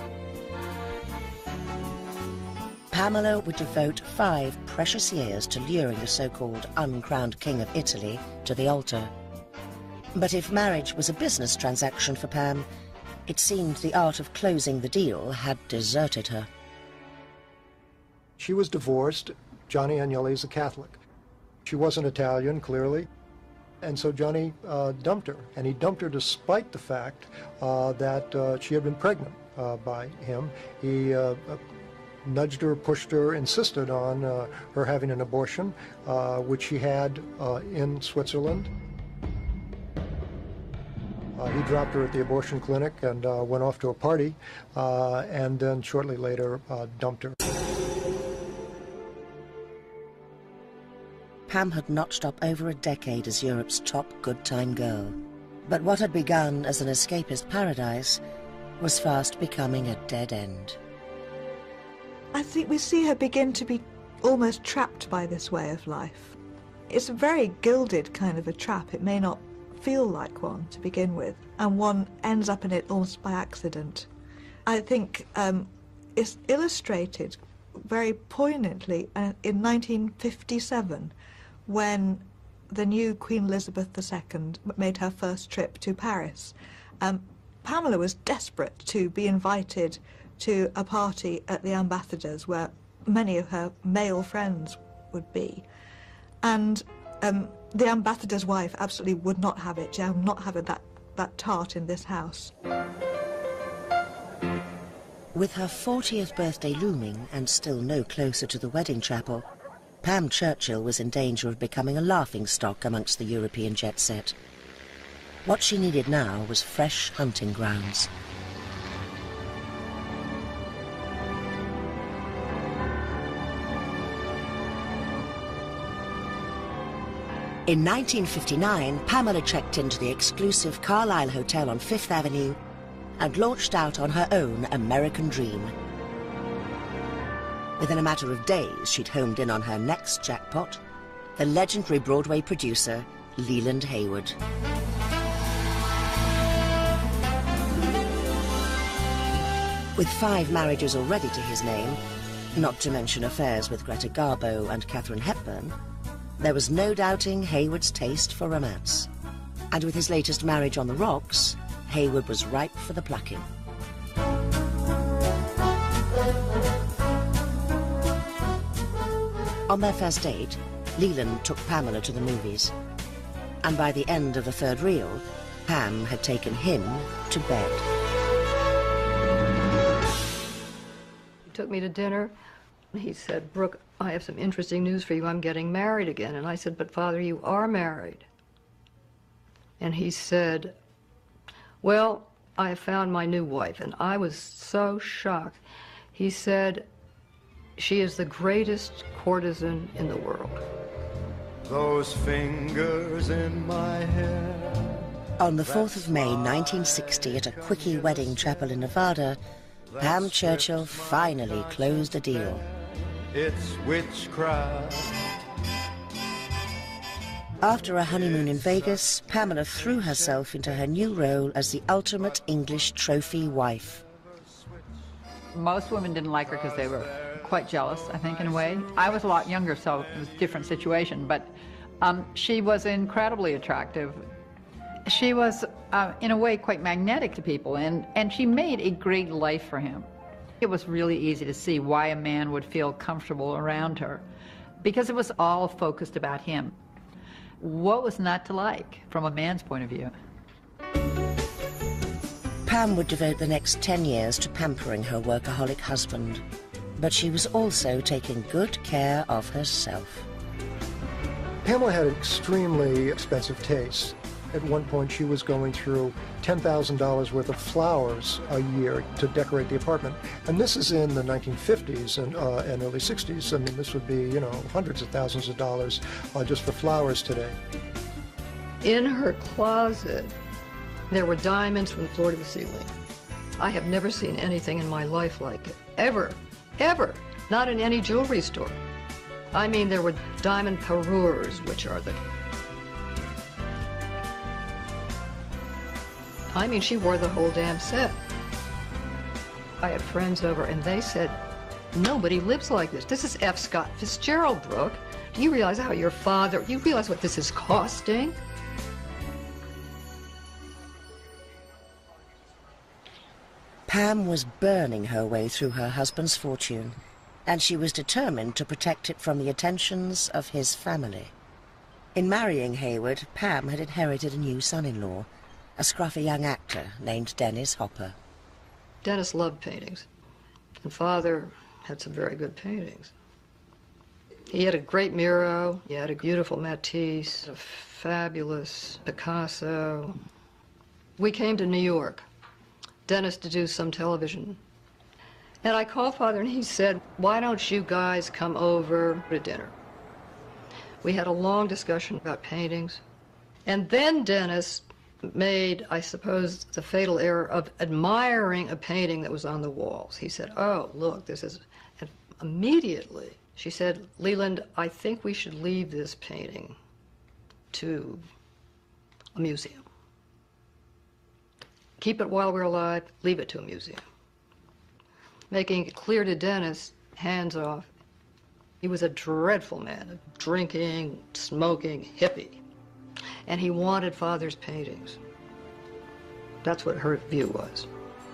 Speaker 2: Pamela would devote 5 precious years to luring the so-called uncrowned king of Italy to the altar. But if marriage was a business transaction for Pam, it seemed the art of closing the deal had deserted her.
Speaker 7: She was divorced. Johnny Agnelli is a Catholic. She wasn't Italian, clearly. And so Johnny dumped her. And he dumped her despite the fact that she had been pregnant by him. He nudged her, pushed her, insisted on her having an abortion, which she had in Switzerland. He dropped her at the abortion clinic and went off to a party, and then shortly later dumped her.
Speaker 2: Pam had notched up over a decade as Europe's top good-time girl. But what had begun as an escapist paradise was fast becoming a dead end.
Speaker 12: I think we see her begin to be almost trapped by this way of life. It's a very gilded kind of a trap. It may not feel like one to begin with, and one ends up in it almost by accident. I think it's illustrated very poignantly in 1957, when the new Queen Elizabeth II made her first trip to Paris. Pamela was desperate to be invited to a party at the ambassador's where many of her male friends would be. And the ambassador's wife absolutely would not have it. She would not have it, that tart in this house.
Speaker 2: With her 40th birthday looming and still no closer to the wedding chapel, Pam Churchill was in danger of becoming a laughingstock amongst the European jet set. What she needed now was fresh hunting grounds. In 1959, Pamela checked into the exclusive Carlisle Hotel on Fifth Avenue and launched out on her own American dream. Within a matter of days, she'd homed in on her next jackpot the legendary Broadway producer, Leland Hayward. With 5 marriages already to his name, not to mention affairs with Greta Garbo and Katharine Hepburn, there was no doubting Hayward's taste for romance. And with his latest marriage on the rocks, Hayward was ripe for the plucking. On their first date, Leland took Pamela to the movies. And by the end of the 3rd reel, Pam had taken him to bed.
Speaker 13: He took me to dinner. He said, "Brooke, I have some interesting news for you. I'm getting married again." And I said, "But Father, you are married." And he said, "Well, I have found my new wife." And I was so shocked. He said, "She is the greatest courtesan in the world."
Speaker 14: Those fingers in my hair.
Speaker 2: On the 4th of May, 1960, at a quickie wedding chapel in Nevada, Pam Churchill finally closed a deal.
Speaker 14: It's witchcraft.
Speaker 2: After a honeymoon in Vegas, Pamela threw herself into her new role as the ultimate English trophy wife.
Speaker 15: Most women didn't like her because they were quite jealous, I think, in a way. I was a lot younger, so it was a different situation, but she was incredibly attractive. She was, in a way, quite magnetic to people, and she made a great life for him. It was really easy to see why a man would feel comfortable around her, because it was all focused about him. What was not to like, from a man's point of view?
Speaker 2: Pam would devote the next 10 years to pampering her workaholic husband, but she was also taking good care of herself.
Speaker 7: Pamela had extremely expensive taste. At one point, she was going through $10,000 worth of flowers a year to decorate the apartment. And this is in the 1950s and early 60s. I mean, this would be, you know, hundreds of thousands of dollars just for flowers today.
Speaker 13: In her closet, there were diamonds from the floor to the ceiling. I have never seen anything in my life like it, ever, ever, not in any jewelry store. I mean, there were diamond parures, which are the... I mean, she wore the whole damn set. I had friends over, and they said, "Nobody lives like this. This is F. Scott Fitzgerald, Brooke. Do you realize how your father, you realize what this is costing?"
Speaker 2: Pam was burning her way through her husband's fortune, and she was determined to protect it from the attentions of his family. In marrying Hayward, Pam had inherited a new son-in-law, a scruffy young actor named Dennis Hopper.
Speaker 13: Dennis loved paintings, and Father had some very good paintings. He had a great Miro, he had a beautiful Matisse, a fabulous Picasso. We came to New York, Dennis to do some television. And I called Father and he said, "Why don't you guys come over to dinner?" We had a long discussion about paintings. And then Dennis made, I suppose, the fatal error of admiring a painting that was on the walls. He said, "Oh, look, this is..." And immediately she said, "Leland, I think we should leave this painting to a museum. Keep it while we're alive, leave it to a museum." Making it clear to Dennis, hands off. He was a dreadful man, a drinking, smoking hippie. And he wanted Father's paintings. That's what her view was.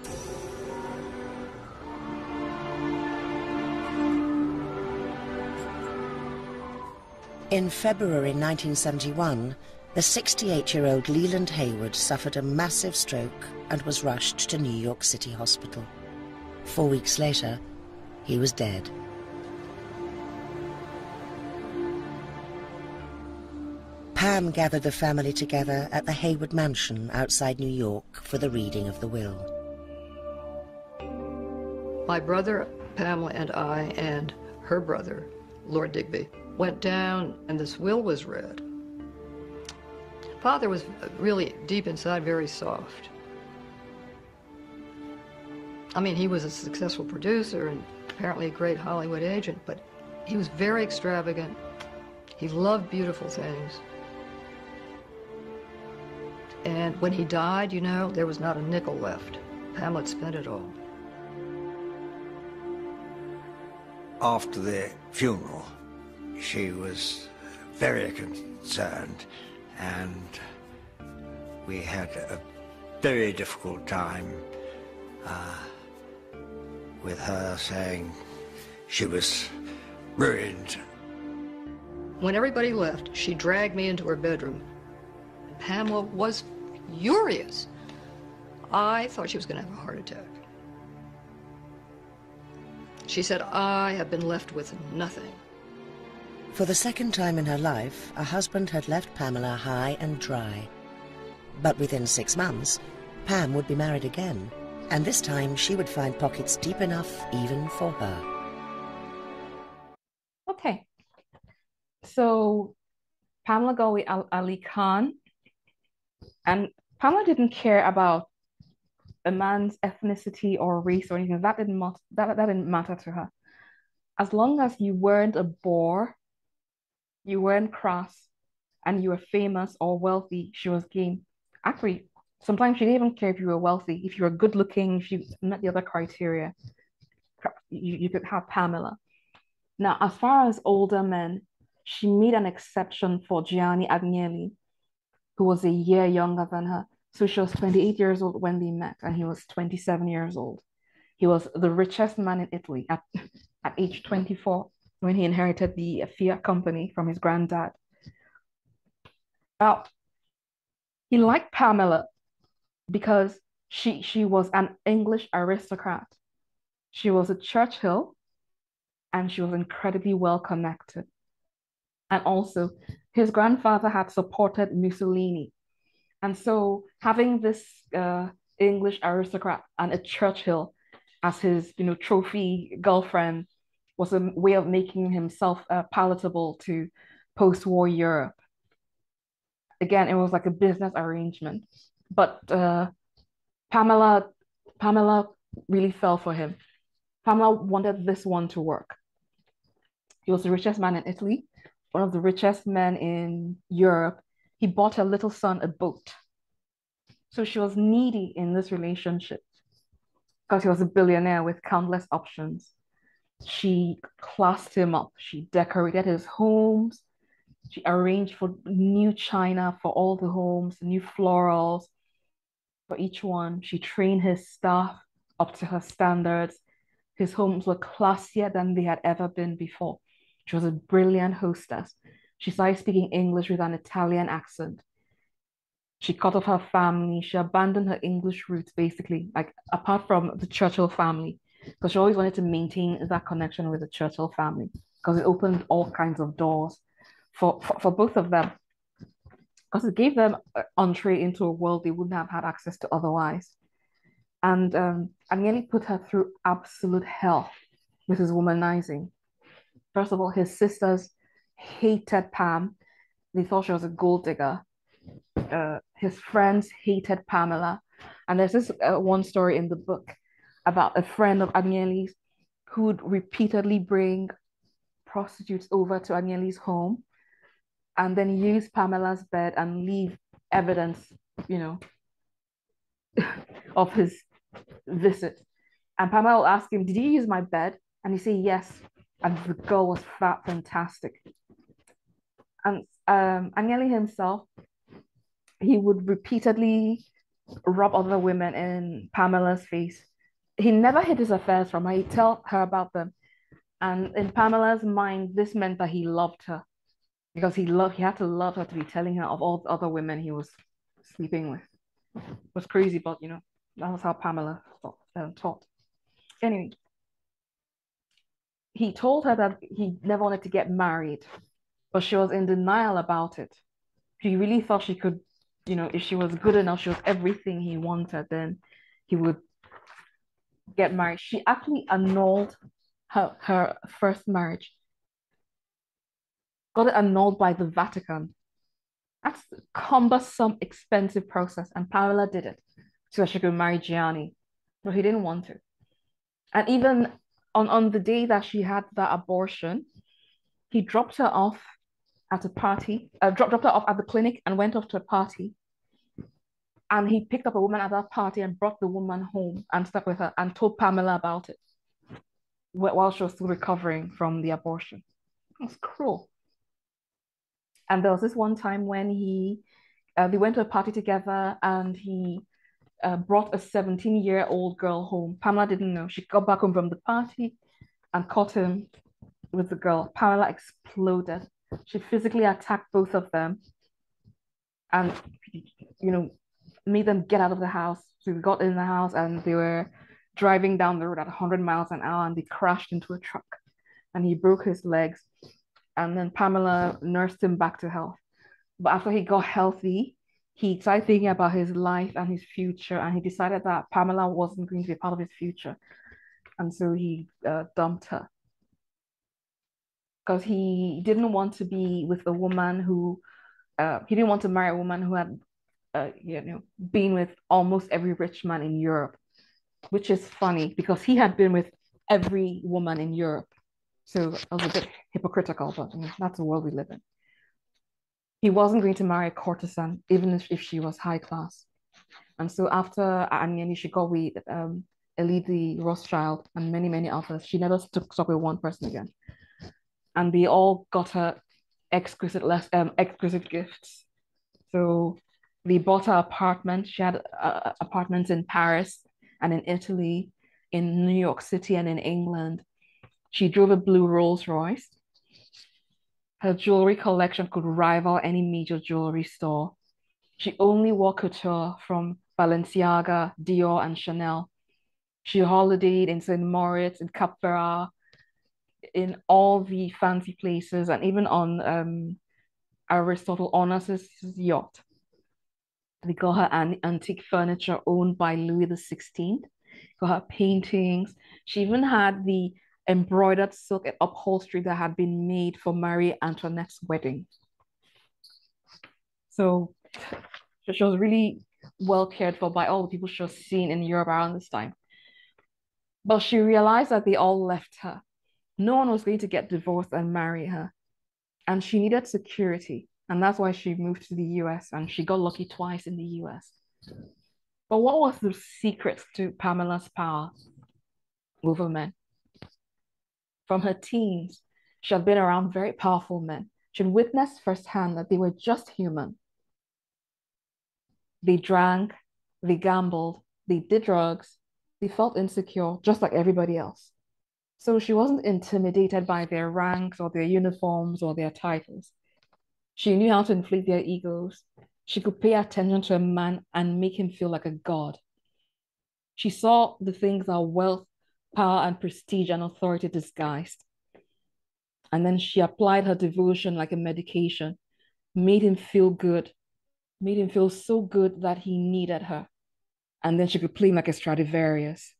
Speaker 2: In February 1971, the 68-year-old Leland Hayward suffered a massive stroke and was rushed to New York City Hospital. 4 weeks later, he was dead. Pam gathered the family together at the Hayward Mansion outside New York for the reading of the will.
Speaker 13: My brother, Pamela, and I, and her brother, Lord Digby, went down and this will was read. Father was really deep inside very soft. I mean, he was a successful producer and apparently a great Hollywood agent, but he was very extravagant. He loved beautiful things. And when he died, you know, there was not a nickel left. Pamela had spent it all.
Speaker 5: After the funeral, she was very concerned, and we had a very difficult time with her saying she was ruined.
Speaker 13: When everybody left, she dragged me into her bedroom. Pamela was furious. I thought she was going to have a heart attack. She said, I have been left with nothing.
Speaker 2: For the second time in her life, a husband had left Pamela high and dry. But within 6 months, Pam would be married again, and this time she would find pockets deep enough even for her.
Speaker 1: Okay. So Pamela got with Ali Khan, and Pamela didn't care about a man's ethnicity or race or anything. That didn't matter to her. As long as you weren't a bore, you weren't crass, and you were famous or wealthy, she was game. Actually, sometimes she didn't even care if you were wealthy. If you were good looking, if you met the other criteria, you could have Pamela. Now, as far as older men, she made an exception for Gianni Agnelli, who was a year younger than her. So she was 28 years old when they met, and he was 27 years old. He was the richest man in Italy at age 24 when he inherited the Fiat company from his granddad. Now, he liked Pamela because she was an English aristocrat. She was a Churchill, and she was incredibly well connected. And also, his grandfather had supported Mussolini. And so having this English aristocrat and a Churchill as his, trophy girlfriend was a way of making himself palatable to post-war Europe. Again, it was like a business arrangement. But Pamela really fell for him. Pamela wanted this one to work. He was the richest man in Italy, one of the richest men in Europe. He bought her little son a boat. So she was needy in this relationship because he was a billionaire with countless options. She classed him up. She decorated his homes. She arranged for new china for all the homes, new florals for each one. She trained his staff up to her standards. His homes were classier than they had ever been before. She was a brilliant hostess. She started speaking English with an Italian accent. She cut off her family. She abandoned her English roots, basically, like apart from the Churchill family, because she always wanted to maintain that connection with the Churchill family, because it opened all kinds of doors for both of them, because it gave them entree into a world they wouldn't have had access to otherwise. And Agnelli put her through absolute hell with his womanizing. First of all, his sisters hated Pam. They thought she was a gold digger. His friends hated Pamela. And there's this one story in the book about a friend of Agnelli's who would repeatedly bring prostitutes over to Agnelli's home and then use Pamela's bed and leave evidence, of his visit. And Pamela will ask him, did you use my bed? And he say, yes. And the girl was fantastic. And Agnelli himself, he would repeatedly rub other women in Pamela's face. He never hid his affairs from her. He'd tell her about them. And in Pamela's mind, this meant that he loved her because he had to love her to be telling her of all the other women he was sleeping with. It was crazy, but that was how Pamela taught. Anyway, he told her that he never wanted to get married, but she was in denial about it. She really thought she could, if she was good enough, she was everything he wanted, then he would get married. She actually annulled her first marriage, got it annulled by the Vatican. That's a cumbersome, expensive process, and Pamela did it so she could marry Gianni, but he didn't want to. And even on the day that she had that abortion, he dropped her off at a party, dropped her off at the clinic and went off to a party. And he picked up a woman at that party and brought the woman home and slept with her and told Pamela about it while she was still recovering from the abortion. It was cruel. And there was this one time when they went to a party together and he brought a 17-year-old girl home. Pamela didn't know. She got back home from the party and caught him with the girl. Pamela exploded. She physically attacked both of them and, made them get out of the house. So we got in the house and they were driving down the road at 100 miles an hour and they crashed into a truck and he broke his legs. And then Pamela nursed him back to health. But after he got healthy, he started thinking about his life and his future, and he decided that Pamela wasn't going to be a part of his future. And so he dumped her. Because he didn't want to be with a woman who, he didn't want to marry a woman who had, been with almost every rich man in Europe, which is funny because he had been with every woman in Europe. So I was a bit hypocritical, but that's the world we live in. He wasn't going to marry a courtesan, even if she was high class. And so after Annie, she got with Elide Rothschild and many, many others. She never stuck with one person again. And they all got her exquisite gifts. So they bought her apartment. She had apartments in Paris and in Italy, in New York City and in England. She drove a blue Rolls Royce. Her jewelry collection could rival any major jewelry store. She only wore couture from Balenciaga, Dior, and Chanel. She holidayed in St. Moritz, in Cap Ferrat, in all the fancy places, and even on Aristotle Onas's yacht. They got her antique furniture owned by Louis XVI, got her paintings. She even had the embroidered silk and upholstery that had been made for Marie Antoinette's wedding. So she was really well cared for by all the people she was seeing in Europe around this time. But she realized that they all left her. No one was going to get divorced and marry her. And she needed security. And that's why she moved to the US and she got lucky twice in the US. But what was the secret to Pamela's power over men? From her teens, she had been around very powerful men. She had witnessed firsthand that they were just human. They drank, they gambled, they did drugs, they felt insecure, just like everybody else. So she wasn't intimidated by their ranks or their uniforms or their titles. She knew how to inflate their egos. She could pay attention to a man and make him feel like a god. She saw the things that wealth, power, and prestige and authority disguised. And then she applied her devotion like a medication, made him feel good, made him feel so good that he needed her. And then she could play him like a Stradivarius.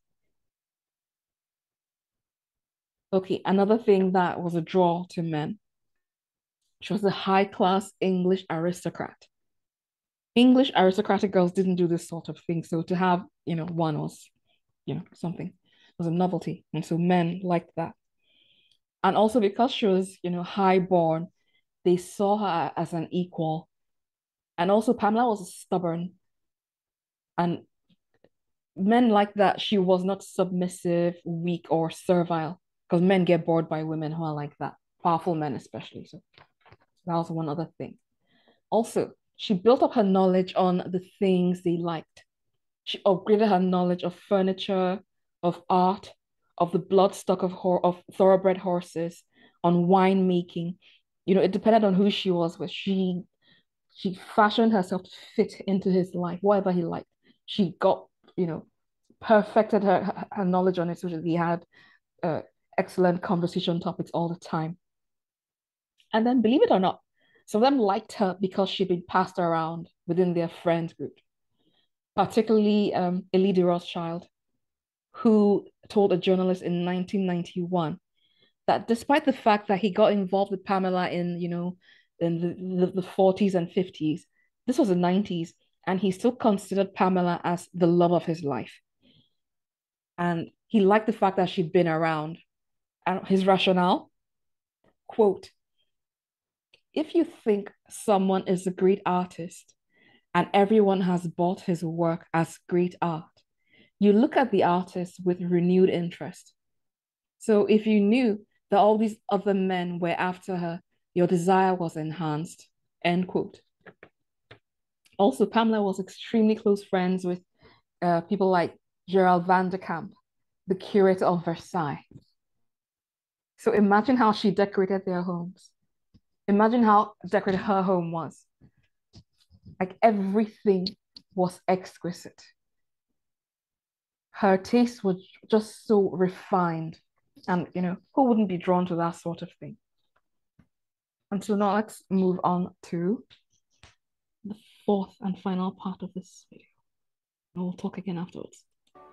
Speaker 1: Okay, another thing that was a draw to men. She was a high-class English aristocrat. English aristocratic girls didn't do this sort of thing. So to have, one was, something. It was a novelty. And so men liked that. And also because she was, high-born, they saw her as an equal. And also Pamela was stubborn. And men liked that she was not submissive, weak, or servile. Because men get bored by women who are like that. Powerful men especially. So that was one other thing. Also, she built up her knowledge on the things they liked. She upgraded her knowledge of furniture, of art, of the bloodstock of thoroughbred horses, on winemaking. It depended on who she was with. She fashioned herself to fit into his life, whatever he liked. She got, perfected her knowledge on it so that he had excellent conversation topics all the time. And then, believe it or not, some of them liked her because she'd been passed around within their friend group, particularly Elide Rothschild, who told a journalist in 1991 that despite the fact that he got involved with Pamela in the 40s and 50s, this was the 90s, and he still considered Pamela as the love of his life. And he liked the fact that she'd been around. And his rationale, quote, if you think someone is a great artist and everyone has bought his work as great art, you look at the artist with renewed interest. So if you knew that all these other men were after her, your desire was enhanced, end quote. Also, Pamela was extremely close friends with people like Gerald van der Kamp, the curator of Versailles. So imagine how she decorated their homes. Imagine how decorated her home was. Like everything was exquisite. Her taste was just so refined. And, who wouldn't be drawn to that sort of thing? And so now let's move on to the fourth and final part of this video. And we'll talk again afterwards.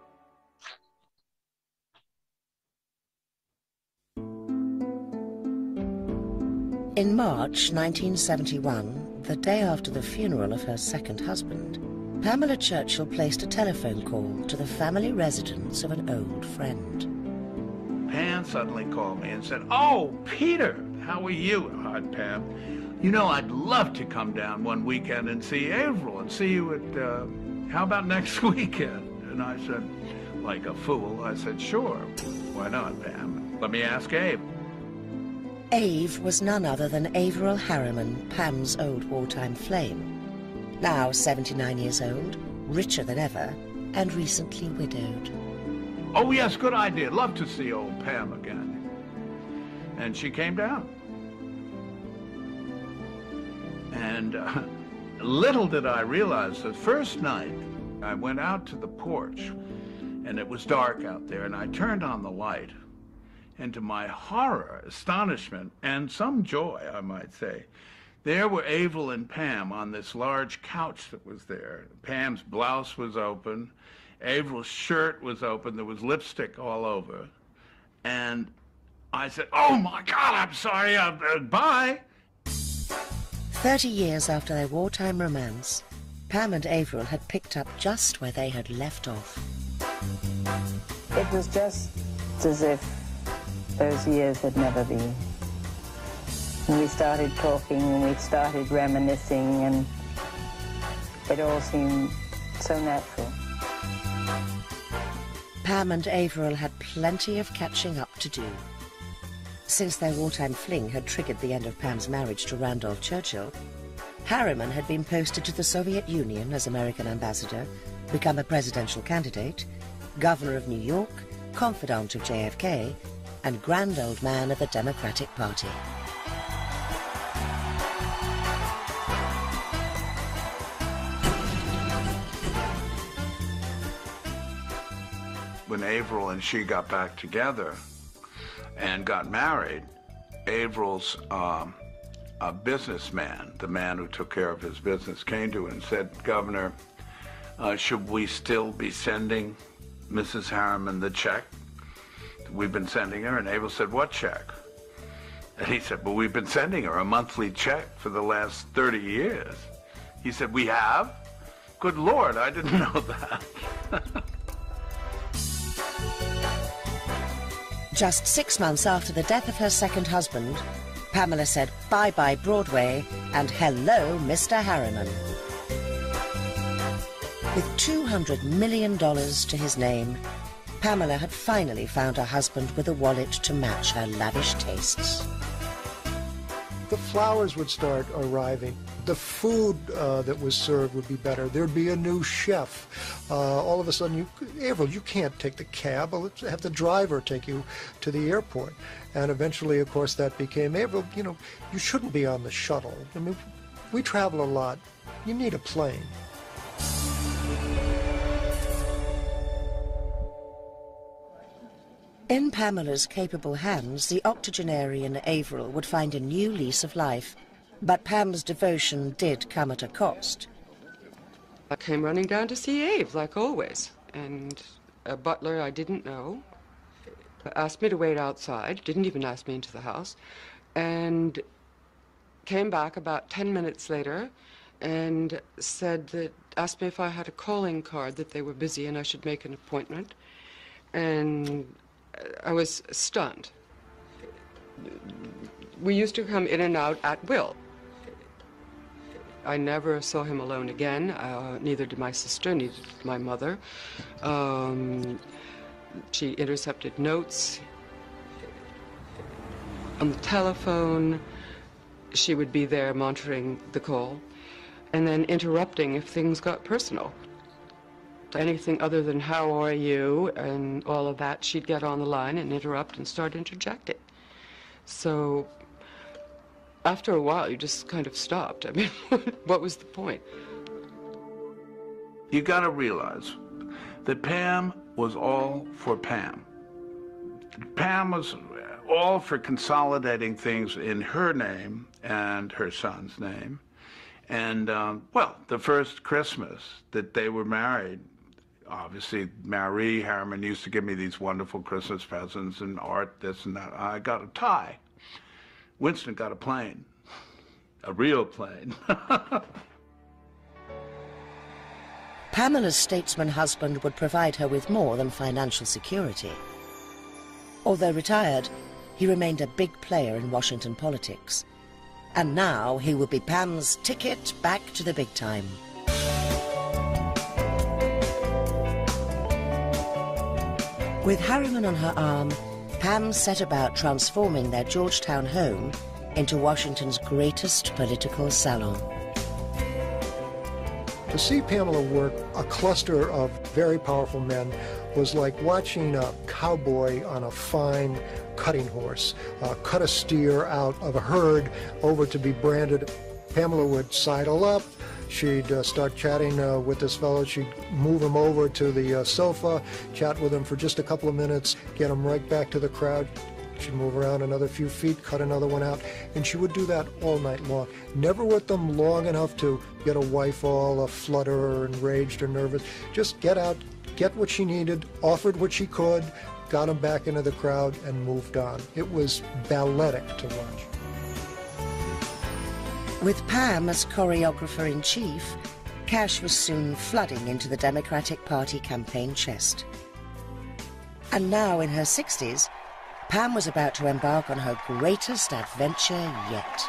Speaker 2: In March 1971, the day after the funeral of her second husband, Pamela Churchill placed a telephone call to the family residence of an old friend.
Speaker 16: Pam suddenly called me and said, "Oh, Peter, how are you?" Hi, Pam. "You know, I'd love to come down one weekend and see Avril and see you at, how about next weekend?" And I said, like a fool, I said, "Sure, why not, Pam? Let me ask Abe."
Speaker 2: Ave was none other than Avril Harriman, Pam's old wartime flame. Now 79 years old, richer than ever, and recently widowed.
Speaker 16: "Oh, yes, good idea. Love to see old Pam again." And she came down. And little did I realize, the first night I went out to the porch, and it was dark out there, and I turned on the light. And to my horror, astonishment, and some joy, I might say, there were Avril and Pam on this large couch that was there. Pam's blouse was open. Avril's shirt was open. There was lipstick all over. And I said, "Oh, my God, I'm sorry. Bye."
Speaker 2: 30 years after their wartime romance, Pam and Avril had picked up just where they had left off.
Speaker 4: It was just as if those years had never been. And we started talking and we started reminiscing, and it all seemed so natural.
Speaker 2: Pam and Avril had plenty of catching up to do. Since their wartime fling had triggered the end of Pam's marriage to Randolph Churchill, Harriman had been posted to the Soviet Union as American ambassador, become a presidential candidate, governor of New York, confidant of JFK, and grand old man of the Democratic Party.
Speaker 16: When Avril and she got back together and got married, Avril's a businessman, the man who took care of his business, came to her and said, "Governor, should we still be sending Mrs. Harriman the check we've been sending her?" And Avril said, "What check?" And he said, "Well, we've been sending her a monthly check for the last 30 years. He said, "We have? Good Lord, I didn't know that."
Speaker 2: Just 6 months after the death of her second husband, Pamela said bye-bye Broadway and hello Mr. Harriman. With $200 million to his name, Pamela had finally found a husband with a wallet to match her lavish tastes.
Speaker 7: The flowers would start arriving. The food that was served would be better. There'd be a new chef. All of a sudden, Avril, you can't take the cab. Let's have the driver take you to the airport. And eventually, of course, that became, Avril, you shouldn't be on the shuttle. I mean, we travel a lot. You need a plane.
Speaker 2: In Pamela's capable hands, the octogenarian Avril would find a new lease of life. But Pam's devotion did come at a cost.
Speaker 17: I came running down to see Abe, like always. And a butler I didn't know asked me to wait outside, didn't even ask me into the house, and came back about 10 minutes later and asked me if I had a calling card, that they were busy and I should make an appointment. And I was stunned. We used to come in and out at will. I never saw him alone again. Neither did my sister, neither did my mother. She intercepted notes on the telephone. She would be there monitoring the call and then interrupting if things got personal. Anything other than how are you and all of that, she'd get on the line and interrupt and start interjecting. So after a while, you just kind of stopped. I mean, what was the point?
Speaker 16: You got to realize that Pam was all for Pam. Pam was all for consolidating things in her name and her son's name. And, well, the first Christmas that they were married, obviously Marie Harriman used to give me these wonderful Christmas presents and art, this and that. I got a tie. Winston got a plane, a real plane.
Speaker 2: Pamela's statesman husband would provide her with more than financial security. Although retired, he remained a big player in Washington politics. And now he would be Pam's ticket back to the big time. With Harriman on her arm, Pam set about transforming their Georgetown home into Washington's greatest political salon.
Speaker 7: To see Pamela work a cluster of very powerful men was like watching a cowboy on a fine cutting horse cut a steer out of a herd over to be branded. Pamela would sidle up. She'd start chatting with this fellow. She'd move him over to the sofa, chat with him for just a couple of minutes, get him right back to the crowd. She'd move around another few feet, cut another one out, and she would do that all night long. Never with them long enough to get a wife all aflutter or enraged or nervous. Just get out, get what she needed, offered what she could, got him back into the crowd, and moved on. It was balletic to watch.
Speaker 2: With Pam as choreographer-in-chief, cash was soon flooding into the Democratic Party campaign chest. And now, in her 60s, Pam was about to embark on her greatest adventure yet.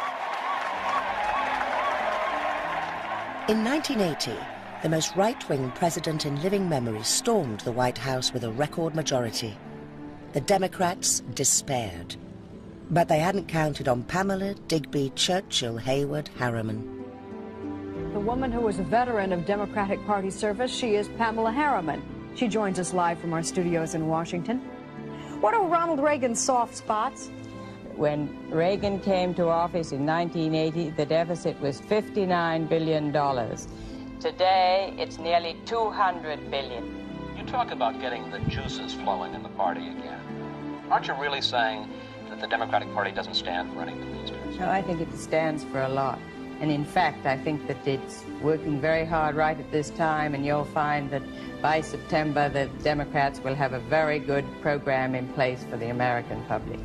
Speaker 2: In 1980, the most right-wing president in living memory stormed the White House with a record majority. The Democrats despaired. But they hadn't counted on Pamela Digby Churchill Harriman.
Speaker 18: The woman who was a veteran of Democratic Party service, she is Pamela Harriman. She joins us live from our studios in Washington. What are Ronald Reagan's soft spots?
Speaker 4: When Reagan came to office in 1980, the deficit was $59 billion. Today, it's nearly $200 billion.
Speaker 19: You talk about getting the juices flowing in the party again. Aren't you really saying that the Democratic Party doesn't stand for anything these days?
Speaker 4: No, I think it stands for a lot. And in fact, I think that it's working very hard right at this time, and you'll find that by September, the Democrats will have a very good program in place for the American public.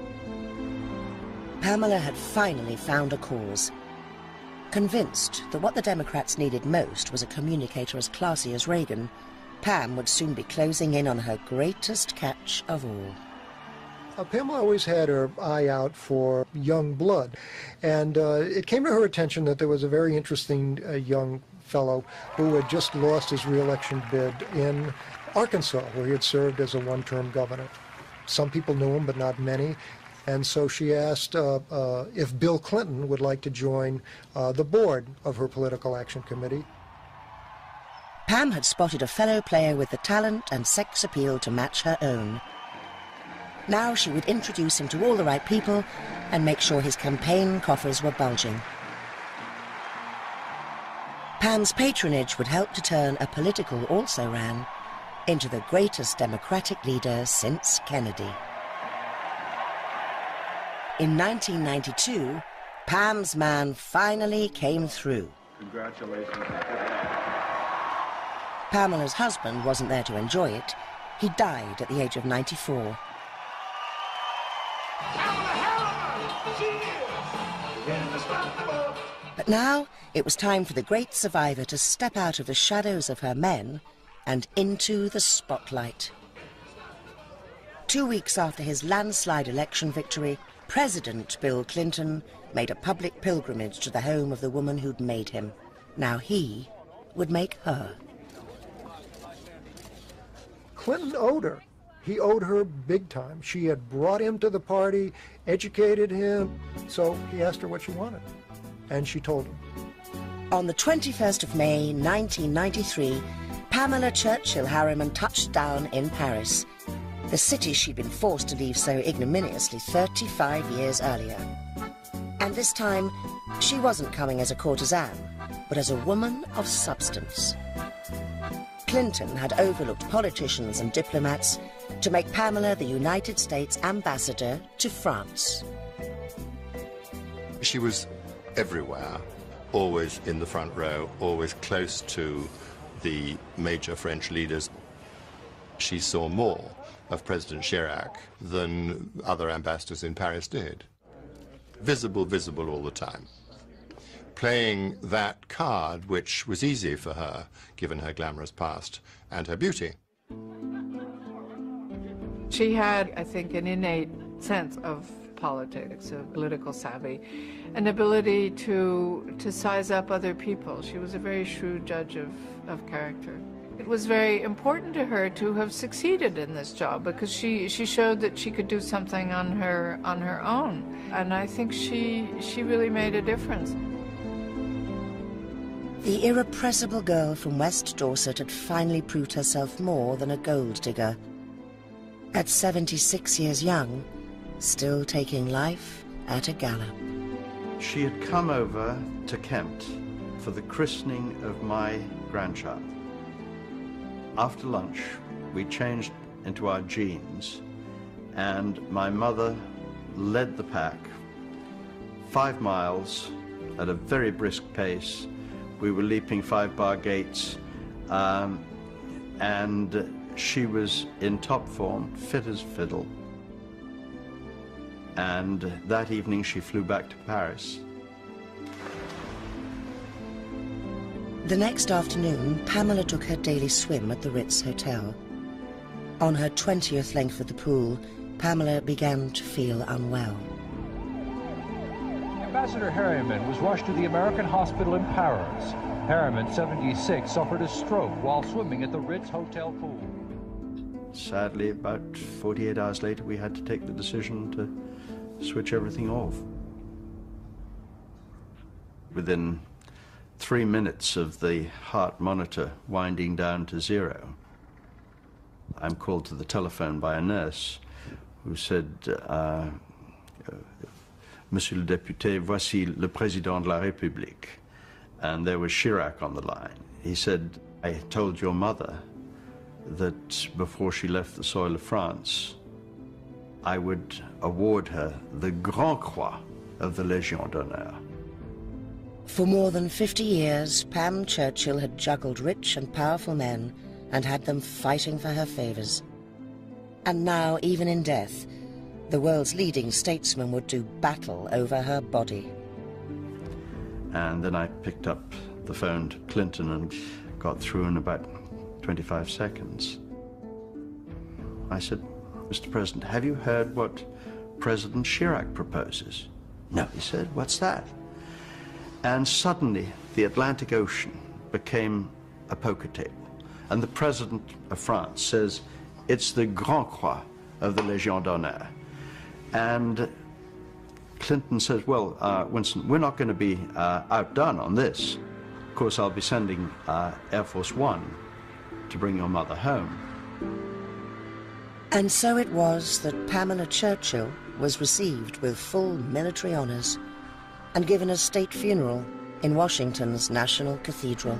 Speaker 2: Pamela had finally found a cause. Convinced that what the Democrats needed most was a communicator as classy as Reagan, Pam would soon be closing in on her greatest catch of all.
Speaker 7: Pamela always had her eye out for young blood, and it came to her attention that there was a very interesting young fellow who had just lost his re-election bid in Arkansas, where he had served as a one-term governor. Some people knew him, but not many, and so she asked if Bill Clinton would like to join the board of her political action committee.
Speaker 2: Pam had spotted a fellow player with the talent and sex appeal to match her own. Now she would introduce him to all the right people and make sure his campaign coffers were bulging. Pam's patronage would help to turn a political also-ran into the greatest Democratic leader since Kennedy. In 1992, Pam's man finally came through.
Speaker 16: Congratulations.
Speaker 2: Pamela's husband wasn't there to enjoy it. He died at the age of 94. But now it was time for the great survivor to step out of the shadows of her men and into the spotlight. 2 weeks after his landslide election victory, President Bill Clinton made a public pilgrimage to the home of the woman who'd made him. Now he would make her.
Speaker 7: Clinton owed her. He owed her big time. She had brought him to the party, educated him, so he asked her what she wanted, and she told him.
Speaker 2: On the 21st of May, 1993, Pamela Churchill Harriman touched down in Paris, the city she'd been forced to leave so ignominiously 35 years earlier. And this time, she wasn't coming as a courtesan, but as a woman of substance. Clinton had overlooked politicians and diplomats to make Pamela the United States ambassador to France.
Speaker 20: She was everywhere, always in the front row, always close to the major French leaders. She saw more of President Chirac than other ambassadors in Paris did. Visible all the time. Playing that card, which was easy for her, given her glamorous past and her beauty.
Speaker 15: She had, I think, an innate sense of politics, of political savvy, an ability to size up other people. She was a very shrewd judge of character. It was very important to her to have succeeded in this job because she showed that she could do something on her own. And I think she really made a difference.
Speaker 2: The irrepressible girl from West Dorset had finally proved herself more than a gold digger. At 76 years young, still taking life at a gallop.
Speaker 6: She had come over to Kent for the christening of my grandchild. After lunch, we changed into our jeans, and my mother led the pack 5 miles at a very brisk pace. We were leaping 5-bar gates, and she was in top form, fit as fiddle. And that evening she flew back to Paris.
Speaker 2: The next afternoon, Pamela took her daily swim at the Ritz Hotel. On her 20th length of the pool, Pamela began to feel unwell.
Speaker 21: Ambassador Harriman was rushed to the American hospital in Paris. Harriman, 76, suffered a stroke while swimming at the Ritz Hotel pool.
Speaker 6: Sadly, about 48 hours later, we had to take the decision to switch everything off. Within 3 minutes of the heart monitor winding down to 0, I'm called to the telephone by a nurse who said, Monsieur le député, voici le président de la République. And there was Chirac on the line. He said, I told your mother that before she left the soil of France, I would award her the Grand Croix of the Légion d'honneur.
Speaker 2: For more than 50 years, Pam Churchill had juggled rich and powerful men and had them fighting for her favors. And now, even in death, the world's leading statesman would do battle over her body.
Speaker 6: And then I picked up the phone to Clinton and got through in about 25 seconds. I said, Mr. President, have you heard what President Chirac proposes? No, he said, what's that? And suddenly, the Atlantic Ocean became a poker table. And the President of France says, it's the Grand Croix of the Légion d'honneur. And Clinton says, well, Winston, we're not going to be outdone on this. Of course, I'll be sending Air Force One to bring your mother home.
Speaker 2: And so it was that Pamela Churchill was received with full military honors and given a state funeral in Washington's National Cathedral.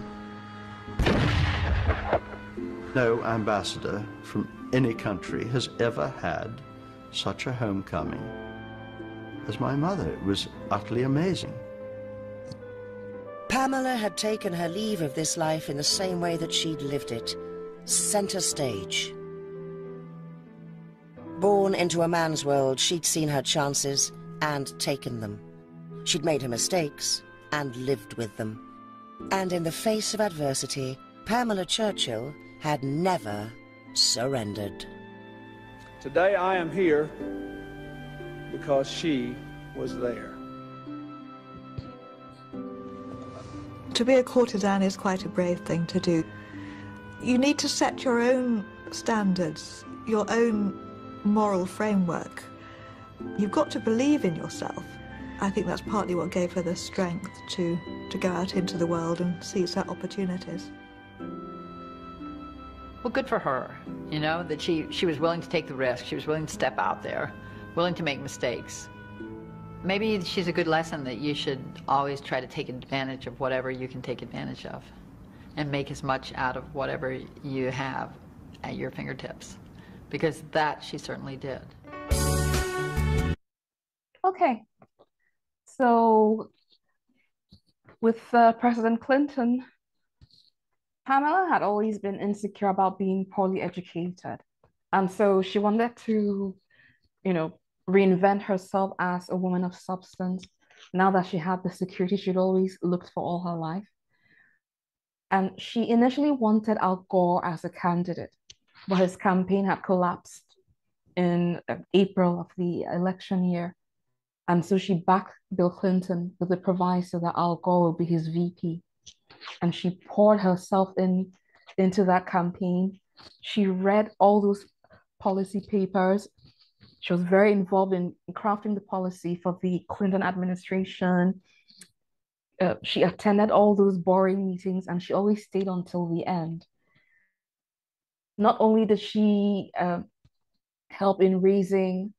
Speaker 6: No ambassador from any country has ever had such a homecoming as my mother. It was utterly amazing.
Speaker 2: Pamela had taken her leave of this life in the same way that she'd lived it, center stage. Born into a man's world, she'd seen her chances and taken them. She'd made her mistakes and lived with them. And in the face of adversity, Pamela Churchill had never surrendered.
Speaker 22: Today I am here
Speaker 3: because she was there.
Speaker 12: To be a courtesan is quite a brave thing to do. You need to set your own standards, your own moral framework. You've got to believe in yourself. I think that's partly what gave her the strength to go out into the world and seize her opportunities.
Speaker 15: Well, good for her, you know, that she was willing to take the risk. She was willing to step out there, willing to make mistakes. Maybe she's a good lesson that you should always try to take advantage of whatever you can take advantage of and make as much out of whatever you have at your fingertips, because that she certainly did.
Speaker 1: Okay, so with President Clinton, Pamela had always been insecure about being poorly educated. And so she wanted to, reinvent herself as a woman of substance. Now that she had the security she'd always looked for all her life. And she initially wanted Al Gore as a candidate, but his campaign had collapsed in April of the election year. And so she backed Bill Clinton with the proviso that Al Gore will be his VP. And she poured herself into that campaign. She read all those policy papers. She was very involved in crafting the policy for the Clinton administration. She attended all those boring meetings, and she always stayed until the end. Not only did she help in raising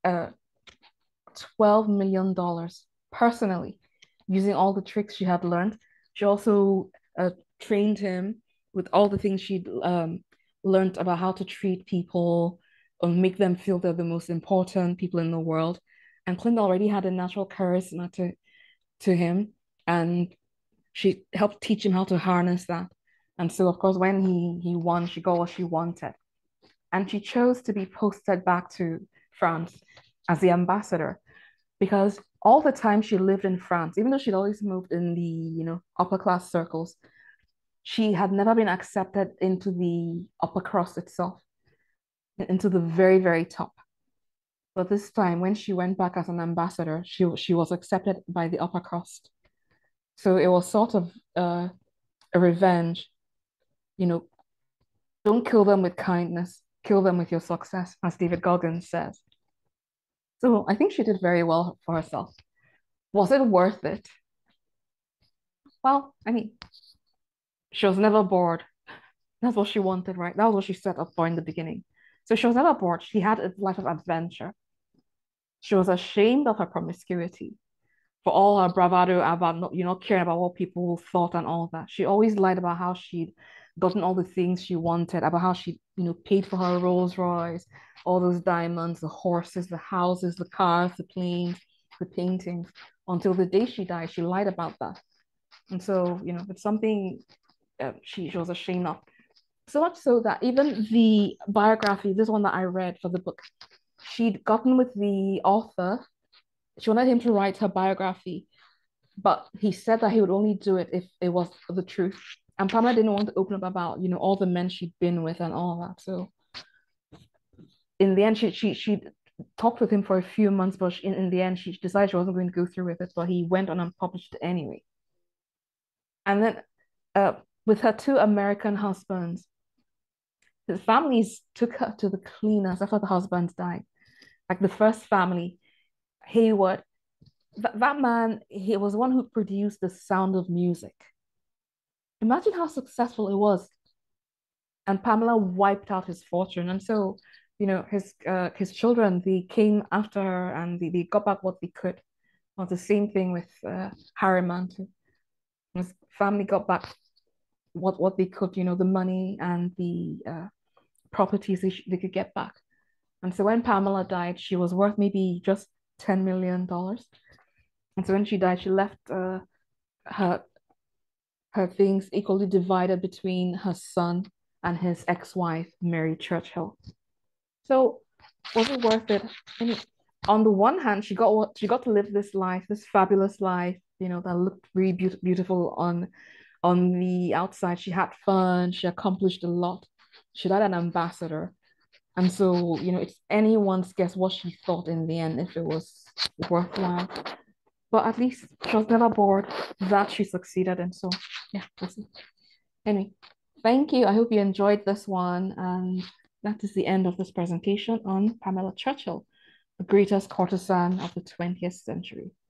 Speaker 1: $12 million personally, using all the tricks she had learned, she also trained him with all the things she'd learned about how to treat people and make them feel they're the most important people in the world. And Clinton already had a natural charisma to him, and she helped teach him how to harness that. And so, of course, when he won, she got what she wanted. And she chose to be posted back to France as the ambassador, because all the time she lived in France, even though she'd always moved in the upper class circles, she had never been accepted into the upper crust itself, into the very, very top. But this time, when she went back as an ambassador, she was accepted by the upper crust. So it was sort of a revenge. Don't kill them with kindness, kill them with your success, as David Goggins says. So I think she did very well for herself. Was it worth it? Well, I mean, she was never bored. That's what she wanted, right? That was what she set up for in the beginning. So she was never bored. She had a life of adventure. She was ashamed of her promiscuity, for all her bravado about not caring about what people thought and all that. She always lied about how she'd gotten all the things she wanted, about how she paid for her Rolls Royce, all those diamonds, the horses, the houses, the cars, the planes, the paintings. Until the day she died, she lied about that. And so, it's something she was ashamed of. So much so that even the biography, this one that I read for the book, she'd gotten with the author. She wanted him to write her biography, but he said that he would only do it if it was the truth. And Pamela didn't want to open up about, all the men she'd been with and all that. So in the end, she talked with him for a few months, but in the end, she decided she wasn't going to go through with it, but he went on and published it anyway. And then with her two American husbands, the families took her to the cleaners after the husbands died. Like the first family, Hayward, that man, he was the one who produced The Sound of Music. Imagine how successful it was. And Pamela wiped out his fortune. And so, his children, they came after her and they got back what they could. Well, the same thing with Harriman too. His family got back what they could, the money and the properties they could get back. And so when Pamela died, she was worth maybe just $10 million. And so when she died, she left her things equally divided between her son and his ex-wife, Mary Churchill. So was it worth it? I mean, on the one hand, she got to live this life, this fabulous life, that looked really beautiful on the outside. She had fun, she accomplished a lot. She died an ambassador. And so, it's anyone's guess what she thought in the end, if it was worthwhile. But at least she was never bored. That she succeeded in. So, yeah, we'll see. Anyway, thank you. I hope you enjoyed this one. And that is the end of this presentation on Pamela Churchill, the greatest courtesan of the 20th century.